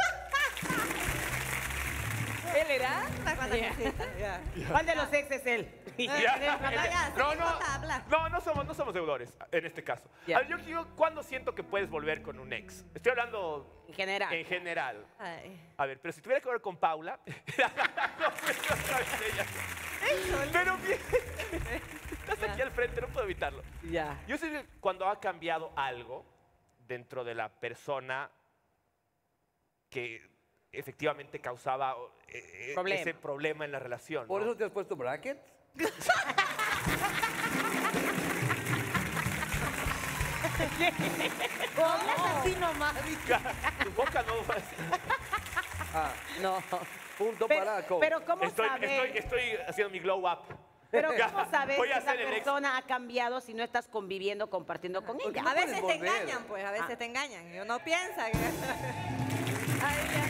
¿Él era? Una cuanta Yeah. cosita, ya. ¿Cuál de los ex es él? Ya. ya, No, sí, no, importa, habla. no, no somos, no somos deudores en este caso. Ya. A ver, yo digo, ¿cuándo siento que puedes volver con un ex? Estoy hablando En general. en general. Ay. A ver, pero si tuviera que volver con Paula, no sé, otra vez ella. Pero bien, estás aquí al frente, no puedo evitarlo. Ya. Yo sé que cuando ha cambiado algo dentro de la persona que efectivamente causaba eh, Problema. ese problema en la relación. ¿Por ¿no? eso te has puesto brackets? Hablas así nomás. Tu boca no va a Ah, No. punto Pero, para Coach. pero ¿cómo Estoy, saber? estoy, estoy haciendo mi glow up. Pero Ya, ¿cómo saber voy si a esa hacer el ex. persona ha cambiado si no estás conviviendo, compartiendo con ella? A veces te puedes volver. engañan, pues, a veces Ah. te engañan. Y uno piensa que... Ay, ya.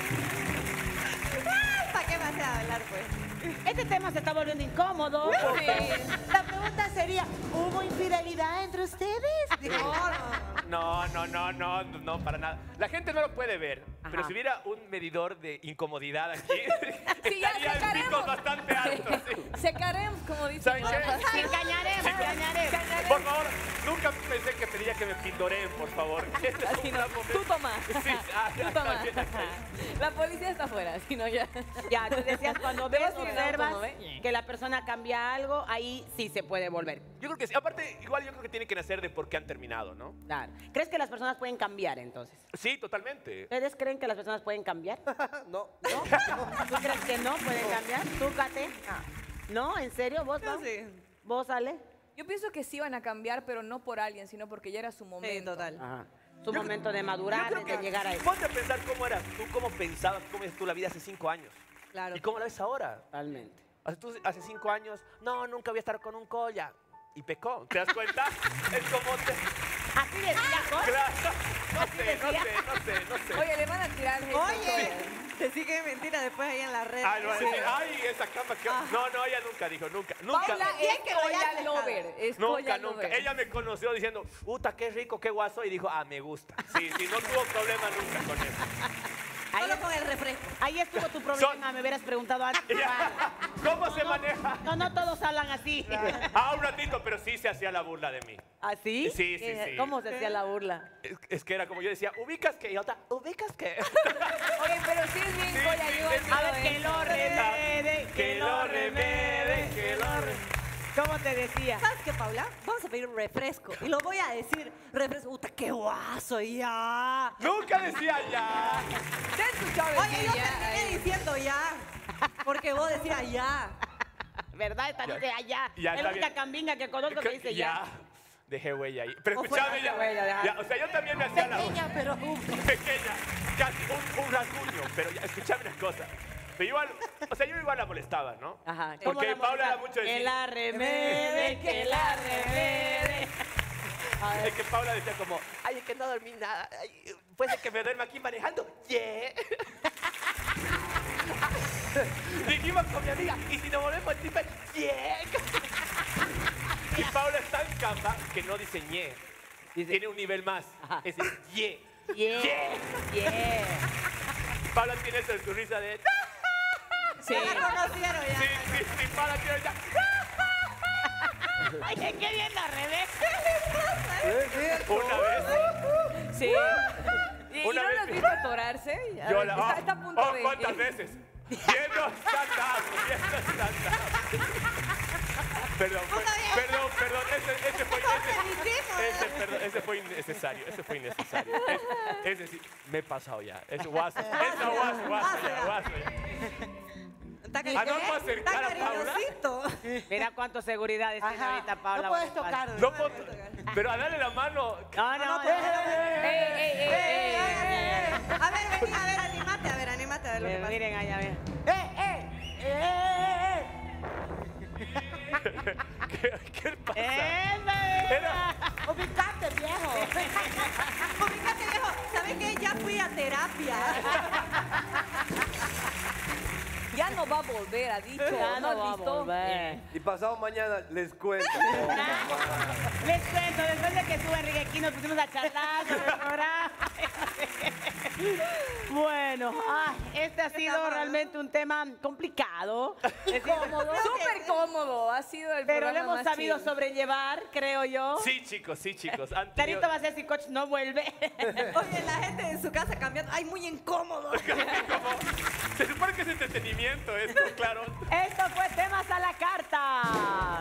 Ay, ¿para qué vas a hablar, pues? Este tema se está volviendo incómodo. porque La pregunta sería, ¿hubo infidelidad entre ustedes? No, No, no. no, no, no, no, para nada. La gente no lo puede ver, pero Ajá. si hubiera un medidor de incomodidad aquí, Sí, ya estaría en sacaremos. picos bastante altos. sí. Secaremos, como dicen. ¿Saben qué? Sí, engañaremos, engañaremos. Por favor, nunca pensé que pediría que me pindoreen, por favor. Este es Así un no. gran momento. Tú toma. Sí, ah, Tú está toma. bien, está bien. La policía está afuera, si no ya. Ya, tú decías, cuando ves, Debo seguir observas como, ¿eh? que la persona cambia algo, ahí sí se puede volver. Yo creo que sí. Aparte, igual yo creo que tiene que nacer de por qué han terminado, ¿no? Claro. ¿Crees que las personas pueden cambiar entonces? Sí, totalmente. ¿Ustedes creen que las personas pueden cambiar? No. ¿Tú crees que no pueden cambiar? ¿Tú, Kate? ¿No? ¿En serio? ¿Vos, Yo no? sí. ¿Vos, Ale? Yo pienso que sí van a cambiar, pero no por alguien, sino porque ya era su momento. Sí, total. Ajá. Su Yo- momento de Yo madurar, creo de que llegar a eso. ponte a pensar cómo eras tú, cómo pensabas, cómo ves tú la vida hace cinco años. Claro. ¿Y cómo la ves ahora? Totalmente. Hace, tú, hace cinco años, no, nunca voy a estar con un colla. y pecó. ¿Te das cuenta? Es como... Te... ¿Así decía, Coach? Claro. No ¿Así sé, no decía? sé, no sé, no sé. Oye, le van a tirar hate. Oye, decir que es mentira después ahí en la red. Ah, no, va a decir, ay, esa cama que... No, no, ella nunca dijo, nunca, nunca. Paula es Koya Lover. Es Nunca, Koya nunca. Lover. Ella me conoció diciendo, puta, qué rico, qué guaso, y dijo, ah, me gusta. Sí, sí, no tuvo problema nunca con eso. Solo con el refresco. Ahí estuvo tu problema, me hubieras preguntado antes. ¿Cómo No, se no, maneja? No, no todos hablan así. Ah, un ratito, pero sí se hacía la burla de mí. ¿Así? Sí, sí, sí. ¿Cómo se hacía la burla? Es, es que era como yo decía, ¿ubicas qué? Y otra, ¿ubicas qué? Oye, pero sí es bien Koya, yo he sido A ver, que eso. lo remede, que lo remede, que lo remede. ¿Cómo te decía? ¿Sabes qué, Paula? Vamos a pedir un refresco. Y lo voy a decir, refresco, puta, qué guaso, ya. Nunca decía ya. ¿Te has escuchado Oye, decir yo ya? terminé diciendo ya. Porque vos decías ya. ¿Verdad? Esta Ya. dice allá. Ya, Es está la única bien. cambinga que conozco que dice ya. Dejé huella ahí. Pero O fue escúchame esa ya. huella, deja. ya. O sea, yo también me hacía la Pequeña, pero... Pequeña. Casi un, un rasguño. Pero ya, escúchame una cosa. Pero igual, o sea, yo igual la molestaba, ¿no? Ajá. ¿Cómo Porque la Paula era molestaba? mucho decir... Que la remede, que la remede. Es que Paula decía como, ay, es que no dormí nada. Ay, puede ser que me duerma aquí manejando. Yeah. Dijimos con mi amiga, y si nos volvemos tripas, yeah. Y Paula es tan capa que no dice ñe. Tiene un nivel más. Es el yeah. Yeah. Yeah. Paula tiene esa sonrisa de... Sí. Ya la conocieron ya. Sí, sí, sí, Paula tiene ya... Ay, qué bien la revés. Una vez. Sí. ¿Y, y Una no vez lo has vi- visto atorarse? A Yo ver, la... está, está a punto oh, de... ¿cuántas veces? Viendo stand-up, viendo stand-up. Perdón, fue- perdón, perdón, ese, ese fue, ese, ese, perdón, ese fue innecesario, ese fue innecesario. Es, es decir, me he pasado ya, es guaso, es no, guaso, guaso ya, guaso ya. Ah, no puedo acercar a Paula. Mira cuánto seguridad tiene Ajá. ahorita Paula. No puedes tocar. No puedo, pero a darle la mano. No, no, no. Ey, ey, ey, ey, ey. A ver, vení, a ver, animate, a ver, animate a ver lo que pasa. Miren allá, miren. ¡Eh, eh! ¡Eh, eh, ¿Qué, qué pasa? Era... ¡Ubicate, viejo! Ubícate, viejo. ¿Sabes qué? Ya fui a terapia. Ya no va a volver, ha dicho. Ya ¿No no va has a visto? volver. Y pasado mañana les cuento. Les cuento, después de que estuvo Enrique aquí nos pusimos a charlar sobre el programa. Bueno, ay, este ha sido realmente un tema complicado. Cómodo. Súper cómodo. Ha sido el Pero lo programa hemos más sabido chill. sobrellevar, creo yo. Sí, chicos, sí, chicos. Han tenido- Clarito va a ser si coach no vuelve. Oye, la gente en su casa cambiando. Ay, muy incómodo. Se supone que es entretenimiento esto, claro. Esto fue Temas a la Carta.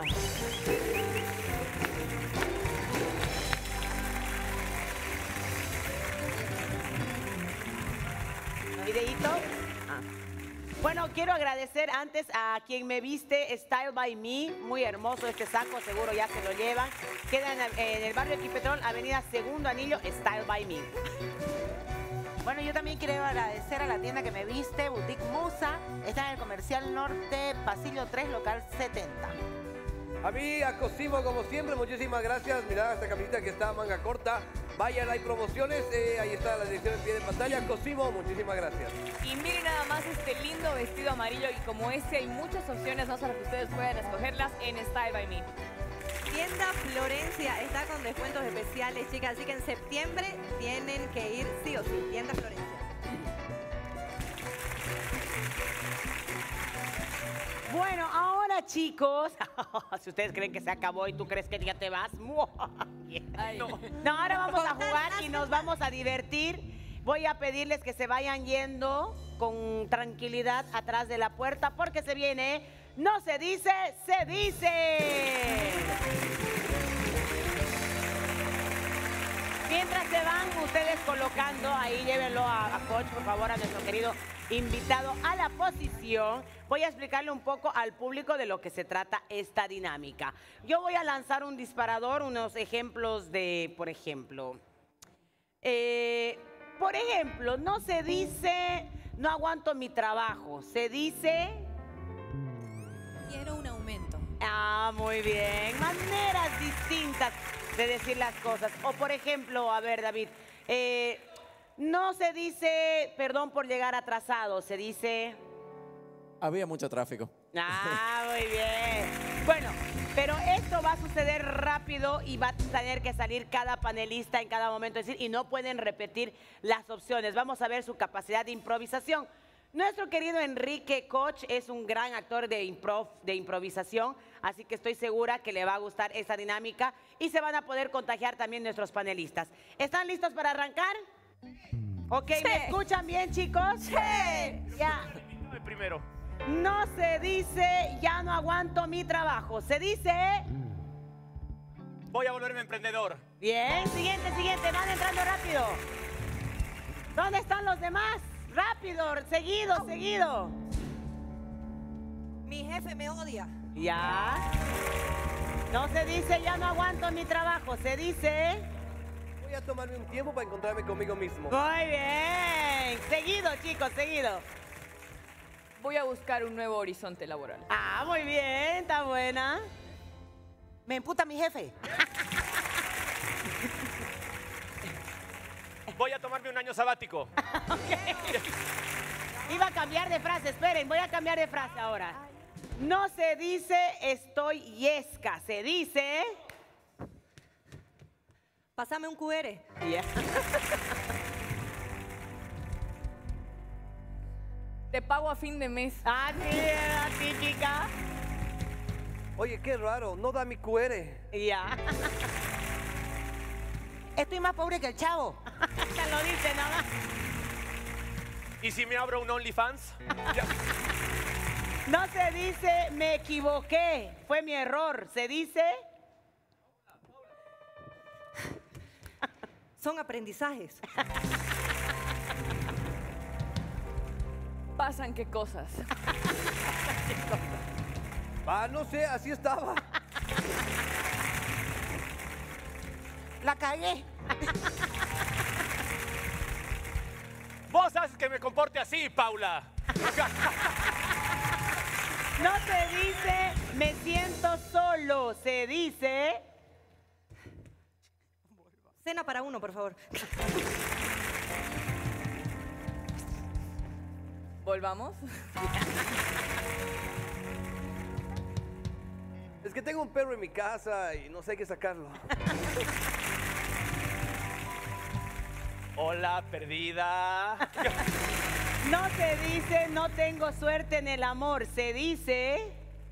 ¿Videíto? Ah. Bueno, quiero agradecer antes a quien me viste, Style by Me. Muy hermoso este saco, seguro ya se lo llevan. Queda en, en el barrio Equipetrol, avenida Segundo Anillo, Style by Me. Bueno, yo también quiero agradecer a la tienda que me viste, Boutique Musa. Está en el Comercial Norte, Pasillo tres, local setenta. A mí, a Cosimo, como siempre, muchísimas gracias. Mirá esta camiseta que está manga corta. Vayan, hay promociones. eh, ahí está la dirección en pie de pantalla. Cosimo, muchísimas gracias. Y miren nada más este lindo vestido amarillo y como este hay muchas opciones más para que ustedes puedan escogerlas en Style by Me. Tienda Florencia está con descuentos especiales, chicas. Así que en septiembre tienen que ir sí o sí. Tienda Florencia. Bueno, ahora chicos, si ustedes creen que se acabó y tú crees que ya te vas, Ay. no. No, ahora vamos a jugar y nos vamos a divertir. Voy a pedirles que se vayan yendo con tranquilidad atrás de la puerta porque se viene, no se dice, se dice. Mientras se van ustedes colocando, ahí llévenlo a, a Coach, por favor, a nuestro querido invitado a la posición. Voy a explicarle un poco al público de lo que se trata esta dinámica. Yo voy a lanzar un disparador, unos ejemplos de, por ejemplo, eh, por ejemplo, no se dice, no aguanto mi trabajo, se dice... Quiero un aumento. Ah, muy bien. Maneras distintas de decir las cosas. O por ejemplo, a ver, David, eh, no se dice perdón por llegar atrasado, se dice... Había mucho tráfico. Ah, muy bien. Bueno, pero esto va a suceder rápido y va a tener que salir cada panelista en cada momento, es decir, y no pueden repetir las opciones. Vamos a ver su capacidad de improvisación. Nuestro querido Enrique Koch es un gran actor de, improv, de improvisación, así que estoy segura que le va a gustar esa dinámica y se van a poder contagiar también nuestros panelistas. ¿Están listos para arrancar? Ok, Sí. ¿me escuchan bien, chicos? Sí. Ya. El primero. No se dice, ya no aguanto mi trabajo. Se dice... Voy a volverme emprendedor. Bien, siguiente, siguiente, van entrando rápido. ¿Dónde están los demás? Rápido, seguido, seguido. Mi jefe me odia. Ya. No se dice, ya no aguanto mi trabajo. Se dice... Voy a tomarme un tiempo para encontrarme conmigo mismo. Muy bien. Seguido, chicos, seguido. Voy a buscar un nuevo horizonte laboral. Ah, muy bien, está buena. Me emputa mi jefe. Voy a tomarme un año sabático. Iba a cambiar de frase, esperen, voy a cambiar de frase ahora. No se dice estoy yesca, se dice... Pásame un Q R. Ya. Te pago a fin de mes. Ah, sí, a ti, chica. Oye, qué raro, no da mi Q R. Ya. Estoy más pobre que el chavo. Ya lo dice nada más. ¿Y si me abro un OnlyFans? Ya. No se dice me equivoqué, fue mi error. Se dice... Son aprendizajes. Pasan qué cosas. Ah, no sé, así estaba. La cagué. Vos haces que me comporte así, Paula. No se dice me siento solo, se dice... Cena para uno, por favor. ¿Volvamos? Es que tengo un perro en mi casa y no sé qué sacarlo. Hola, perdida. No se dice no tengo suerte en el amor, se dice...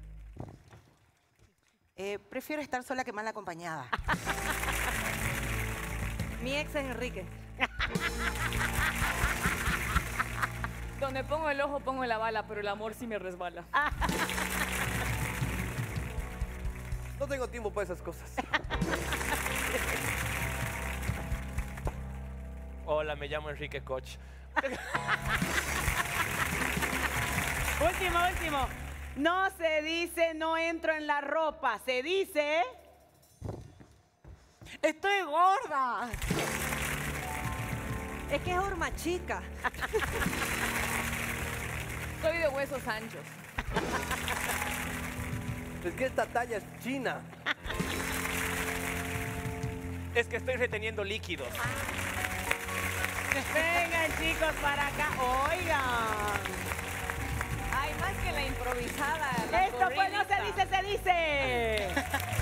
Eh, prefiero estar sola que mal acompañada. Mi ex es Enrique. Donde pongo el ojo pongo la bala, pero el amor sí me resbala. No tengo tiempo para esas cosas. Hola, me llamo Enrique Koch. Último, último. No se dice no entro en la ropa, se dice... Estoy gorda. Es que es horma chica. Soy de huesos anchos. Es que esta talla es china. Es que estoy reteniendo líquidos. Vengan, chicos, para acá. Oigan. Ay, más que la improvisada. la Esto pues no se corridita. dice, se dice.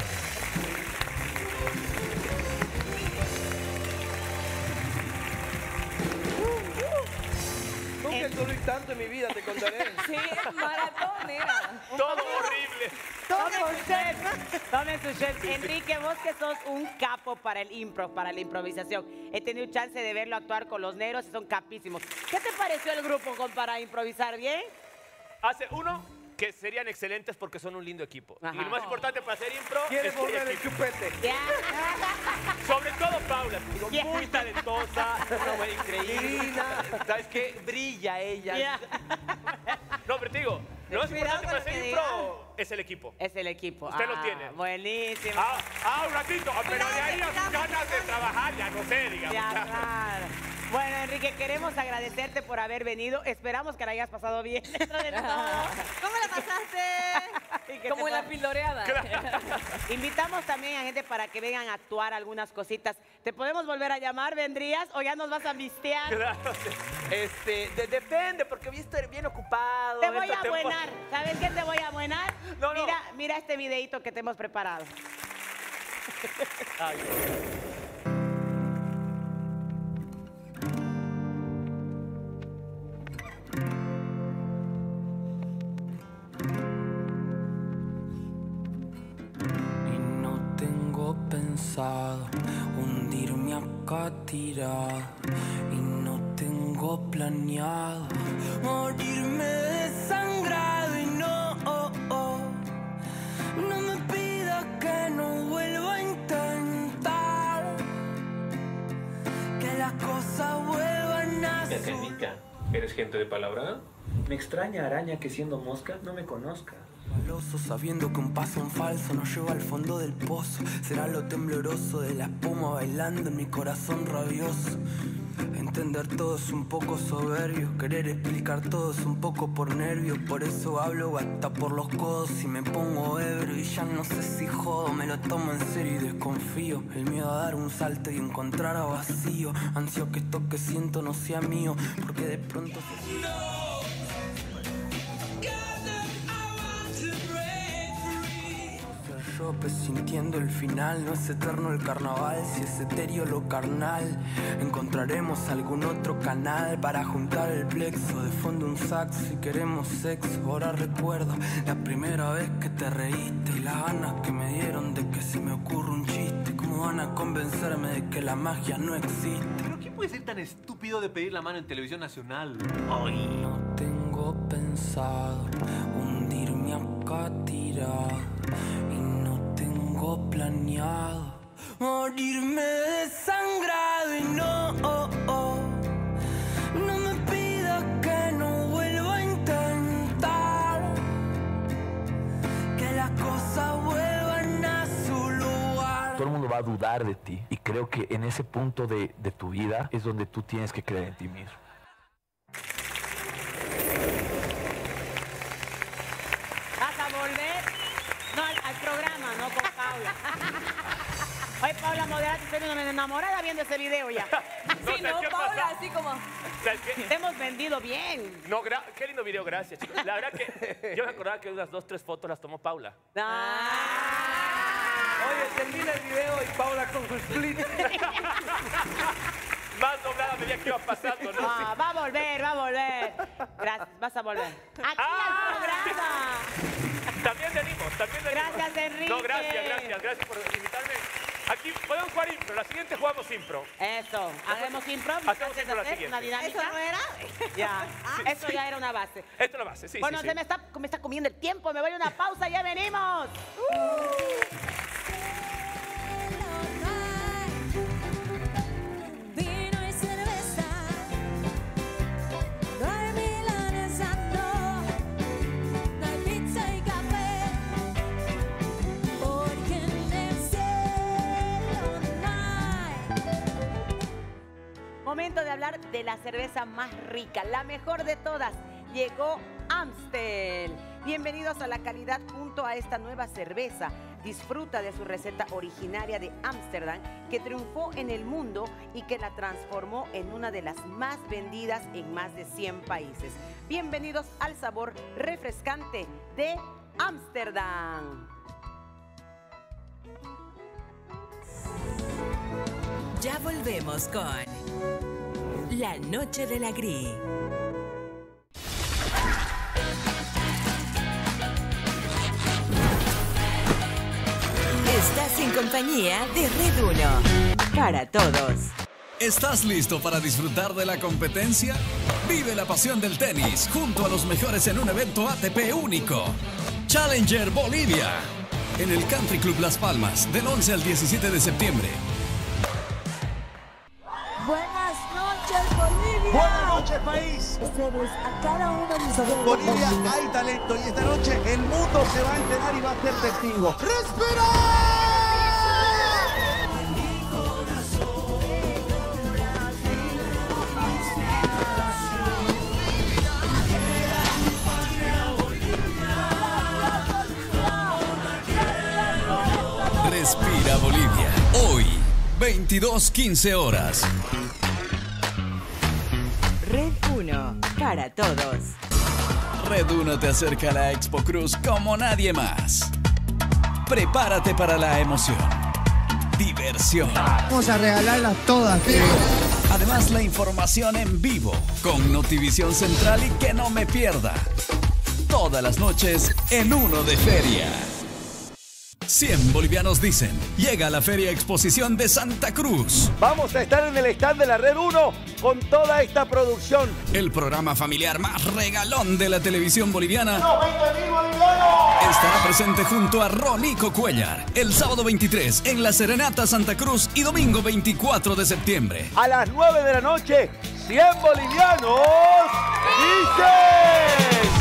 Nunca corrí tanto en mi vida, te contaré. Sí, maratón era. Todo horrible. Tome su chef. Tome su chef. Enrique, vos que sos un capo para el impro, para la improvisación. He tenido chance de verlo actuar con los negros y son capísimos. ¿Qué te pareció el grupo con, para improvisar? ¿Bien? Hace uno que serían excelentes porque son un lindo equipo. Ajá. Y lo más importante para hacer impro ¿Quieres es el volver el equipo. chupete? Ya. Sobre todo Paula, digo, Ya. muy talentosa, una mujer increíble. Divina. ¿Sabes qué? Brilla ella. Ya. No, pero te digo, lo más Cuidado importante con para lo que hacer impro es el equipo. Es el equipo. Usted lo Ah, tiene. Buenísimo. Ah, ah, un ratito, pero de ahí las ganas de trabajar, ya no sé, digamos. Ya, claro. Bueno, Enrique. Así que queremos agradecerte por haber venido. Esperamos que la hayas pasado bien dentro de todo. ¿Cómo la pasaste? Como en la pildoreada. Invitamos también a gente para que vengan a actuar algunas cositas. ¿Te podemos volver a llamar? ¿Vendrías o ya nos vas a vistear? Claro, este, de- depende, porque voy a estar bien ocupado. Te voy esta a tempo- buenar. ¿Sabes qué te voy a buenar? No, no. Mira, mira este videito que te hemos preparado. Ay. Y no tengo pensado hundirme acá tirado. Y no tengo planeado morirme desangrado. Y no, oh, oh, no me pidas que no vuelva a intentar que las cosas vuelvan a Me acredita. ¿Eres gente de palabra? Me extraña, araña, que siendo mosca no me conozca. Maloso, sabiendo que un paso en falso nos lleva al fondo del pozo. Será lo tembloroso de la espuma bailando en mi corazón rabioso. Entender todo es un poco soberbio. Querer explicar todo es un poco por nervio. Por eso hablo hasta por los codos y me pongo ebrio. Y ya no sé si jodo, me lo tomo en serio y desconfío. El miedo a dar un salto y encontrar a vacío. Ansio que esto que siento no sea mío, porque de pronto se... Yo presintiendo el final, no es eterno el carnaval, si es etéreo lo carnal. Encontraremos algún otro canal para juntar el plexo. De fondo un sax si queremos sexo. Ahora recuerdo la primera vez que te reíste y las ganas que me dieron de que se me ocurra un chiste. ¿Cómo van a convencerme de que la magia no existe? ¿Pero quién puede ser tan estúpido de pedir la mano en televisión nacional? Ay. No tengo pensado hundirme acá tirado. Y no tengo planeado morirme desangrado. Y no, oh, oh, no me pidas que no vuelva a intentar que las cosas vuelvan a su lugar. Todo el mundo va a dudar de ti y creo que en ese punto de, de tu vida es donde tú tienes que creer en ti mismo. ¿Vas a volver? No, al, al programa, no con Paula. Oye, Paula, moderaste, estoy una enamorada viendo ese video ya. No, Sí, ¿sabes no, qué Paula, pasa? así como... ¿Sabes qué? Te hemos vendido bien. No, gra- qué lindo video, gracias, chicos. La verdad que yo me acordaba que unas dos, tres fotos las tomó Paula. Oye, termina el video y Paula con su split. Más doblada medida que iba pasando, ¿no? Ah, va a volver, va a volver. Gracias, vas a volver. Aquí Ah. al programa. También venimos, también venimos. Gracias, Enrique. No, gracias, gracias, gracias por invitarme. Aquí podemos jugar impro, la siguiente jugamos impro. Eso, hagamos impro. Hacemos impro la hacer siguiente. una dinámica. ¿Eso no era? Ya, Sí, eso sí. ya era una base. Esto es la base, sí, Bueno, sí, se sí. me está, me está comiendo el tiempo, me voy a una pausa, ya venimos. Vino y cerveza, no hay milanesa, no, no hay pizza y café, porque en el cielo no hay. Momento de hablar de la cerveza más rica, la mejor de todas. Llegó Amstel. Bienvenidos a la calidad junto a esta nueva cerveza. Disfruta de su receta originaria de Ámsterdam que triunfó en el mundo y que la transformó en una de las más vendidas en más de cien países. Bienvenidos al sabor refrescante de Ámsterdam. Ya volvemos con La Noche de la Gris. Estás en compañía de Red uno. Para todos. ¿Estás listo para disfrutar de la competencia? Vive la pasión del tenis junto a los mejores en un evento A T P único. Challenger Bolivia. En el Country Club Las Palmas, del once al diecisiete de septiembre. Buenas noches, Bolivia. Buenas noches, país. Ustedes a cada uno de sus En Bolivia hay talento y esta noche el mundo se va a enterar y va a ser testigo. ¡Respira! veintidós quince horas. Red uno, para todos. Red uno te acerca a la Expo Cruz como nadie más. Prepárate para la emoción, diversión. Vamos a regalarlas todas. Además, la información en vivo con Notivisión Central y que no me pierda. Todas las noches en Uno de Feria. cien bolivianos dicen, llega a la Feria Exposición de Santa Cruz. Vamos a estar en el stand de la Red uno con toda esta producción. El programa familiar más regalón de la televisión boliviana. ¡No, veinte mil bolivianos! Estará presente junto a Ronico Cuellar el sábado veintitrés en la Serenata Santa Cruz y domingo veinticuatro de septiembre. A las nueve de la noche, cien bolivianos dicen.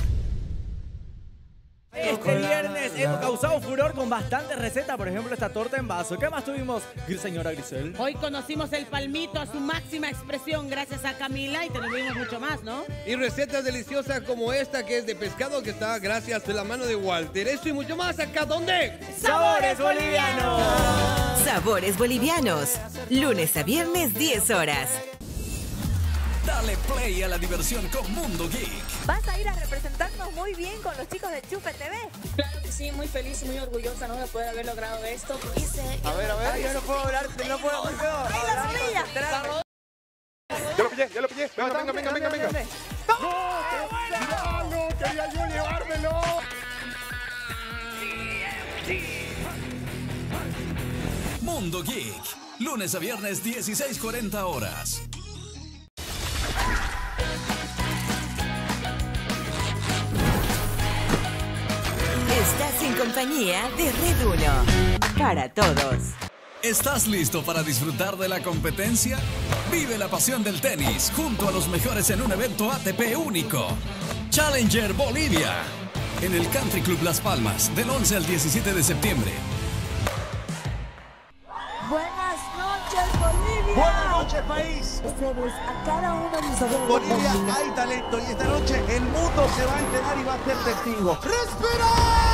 Este viernes hemos causado furor con bastantes recetas, por ejemplo esta torta en vaso. ¿Qué más tuvimos, señora Grisel? Hoy conocimos el palmito a su máxima expresión gracias a Camila y tenemos mucho más, ¿no? Y recetas deliciosas como esta que es de pescado que está gracias a la mano de Walter. Esto y mucho más acá, ¿dónde? ¡Sabores Bolivianos! Sabores Bolivianos. Lunes a viernes, diez horas. Dale play a la diversión con Mundo Geek. Vas a ir a representarnos muy bien con los chicos de Chupe T V. Claro que sí, muy feliz y muy orgullosa, ¿no?, de poder haber logrado esto. A ver, a ver. Ay, yo no puedo hablar, no puedo hablar. ¡Ay, la rodilla! Ya lo pillé, ya lo pillé. Venga, venga, venga, venga, venga. ¡No! ¡No! ¡Quería yo llevármelo! Mundo Geek. Lunes a viernes, dieciséis cuarenta horas. Estás en compañía de Red uno. Para todos. ¿Estás listo para disfrutar de la competencia? Vive la pasión del tenis junto a los mejores en un evento A T P único. Challenger Bolivia. En el Country Club Las Palmas, del once al diecisiete de septiembre. Buenas noches, Bolivia. Buenas noches, país. Ustedes, a cada uno de mis amigos. Bolivia, hay talento y esta noche el mundo se va a enterar y va a ser testigo. ¡Respira!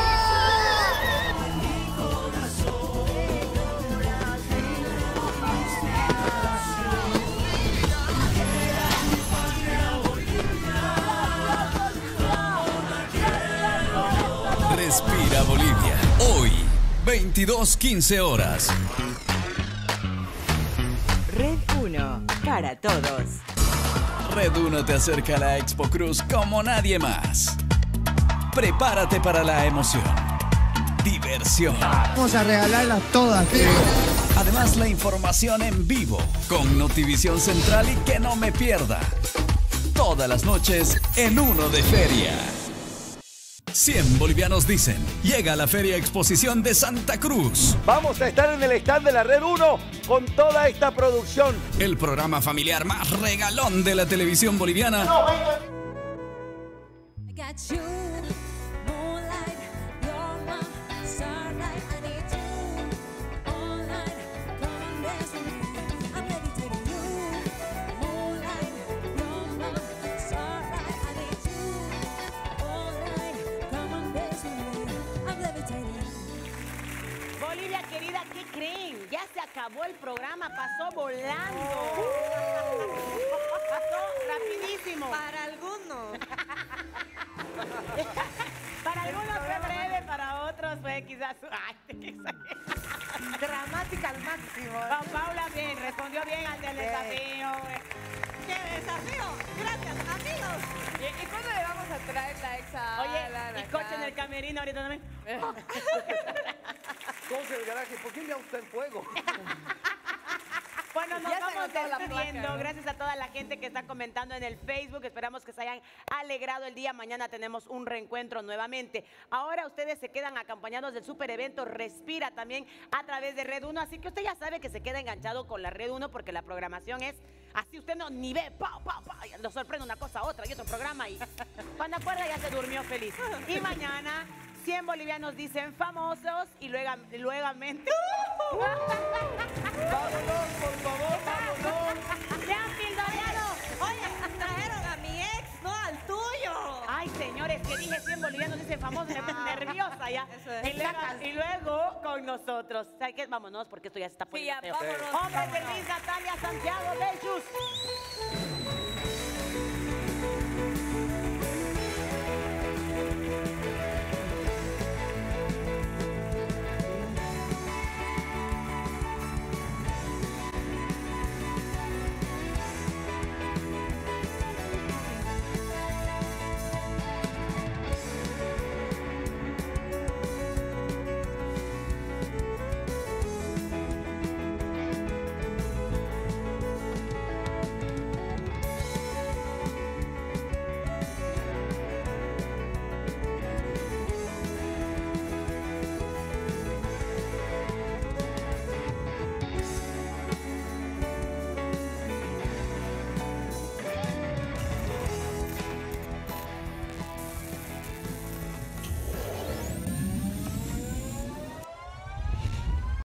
Respira Bolivia. Hoy, veintidós quince horas. Red uno, para todos. Red uno te acerca a la Expo Cruz como nadie más. Prepárate para la emoción, diversión. Vamos a regalarlas todas. Además, la información en vivo con Notivisión Central y que no me pierda. Todas las noches en Uno de Feria. cien bolivianos dicen, llega a la Feria Exposición de Santa Cruz. Vamos a estar en el stand de la Red uno con toda esta producción. El programa familiar más regalón de la televisión boliviana. No, I got you, moonlight, you're my starlight. I need you all night. Come on, dance with me. I'm levitating you, moonlight, you're my starlight. I need you all night. Come on, dance with me. I'm levitating. Bolivia querida, ¿qué creen? Ya se acabó el programa, pasó volando. Pasó rapidísimo. Para algunos. Para algunos fue breve, para otros fue quizás... Ay, qué exagerado. Dramática al máximo. Pa- Paula bien, respondió bien al del desafío. ¡Qué desafío! Gracias, amigos. ¿Y, y cuándo le vamos a traer la exa? Oye, y coche en el camerino ahorita también. ¿Cómo se el garaje? ¿Por qué le gusta el fuego? Bueno, nos Ya se vamos agotó la despidiendo. placa, ¿no? Gracias a toda la gente que está comentando en el Facebook. Esperamos que se hayan alegrado el día. Mañana tenemos un reencuentro nuevamente. Ahora ustedes se quedan acompañados del super evento Respira también a través de Red uno. Así que usted ya sabe que se queda enganchado con la Red uno porque la programación es así. Usted no ni ve, pa, pa, pa, lo sorprende una cosa, otra y otro programa. Y cuando acuerda ya se durmió feliz. Y mañana... cien bolivianos dicen famosos y luego, luegamente... ¡Vámonos, por favor, vámonos! ¡Se han pildoreado! Oye, trajeron a mi ex, no al tuyo. Ay, señores. hombres que dije cien bolivianos, dicen famosos, me puse nerviosa ya. es. Y luego, y luego con nosotros. ¿Sabes qué? Vámonos, porque esto ya se está poniendo ya, feo. vámonos, Hombre, vámonos. Luis, Natalia, Santiago, Belchus.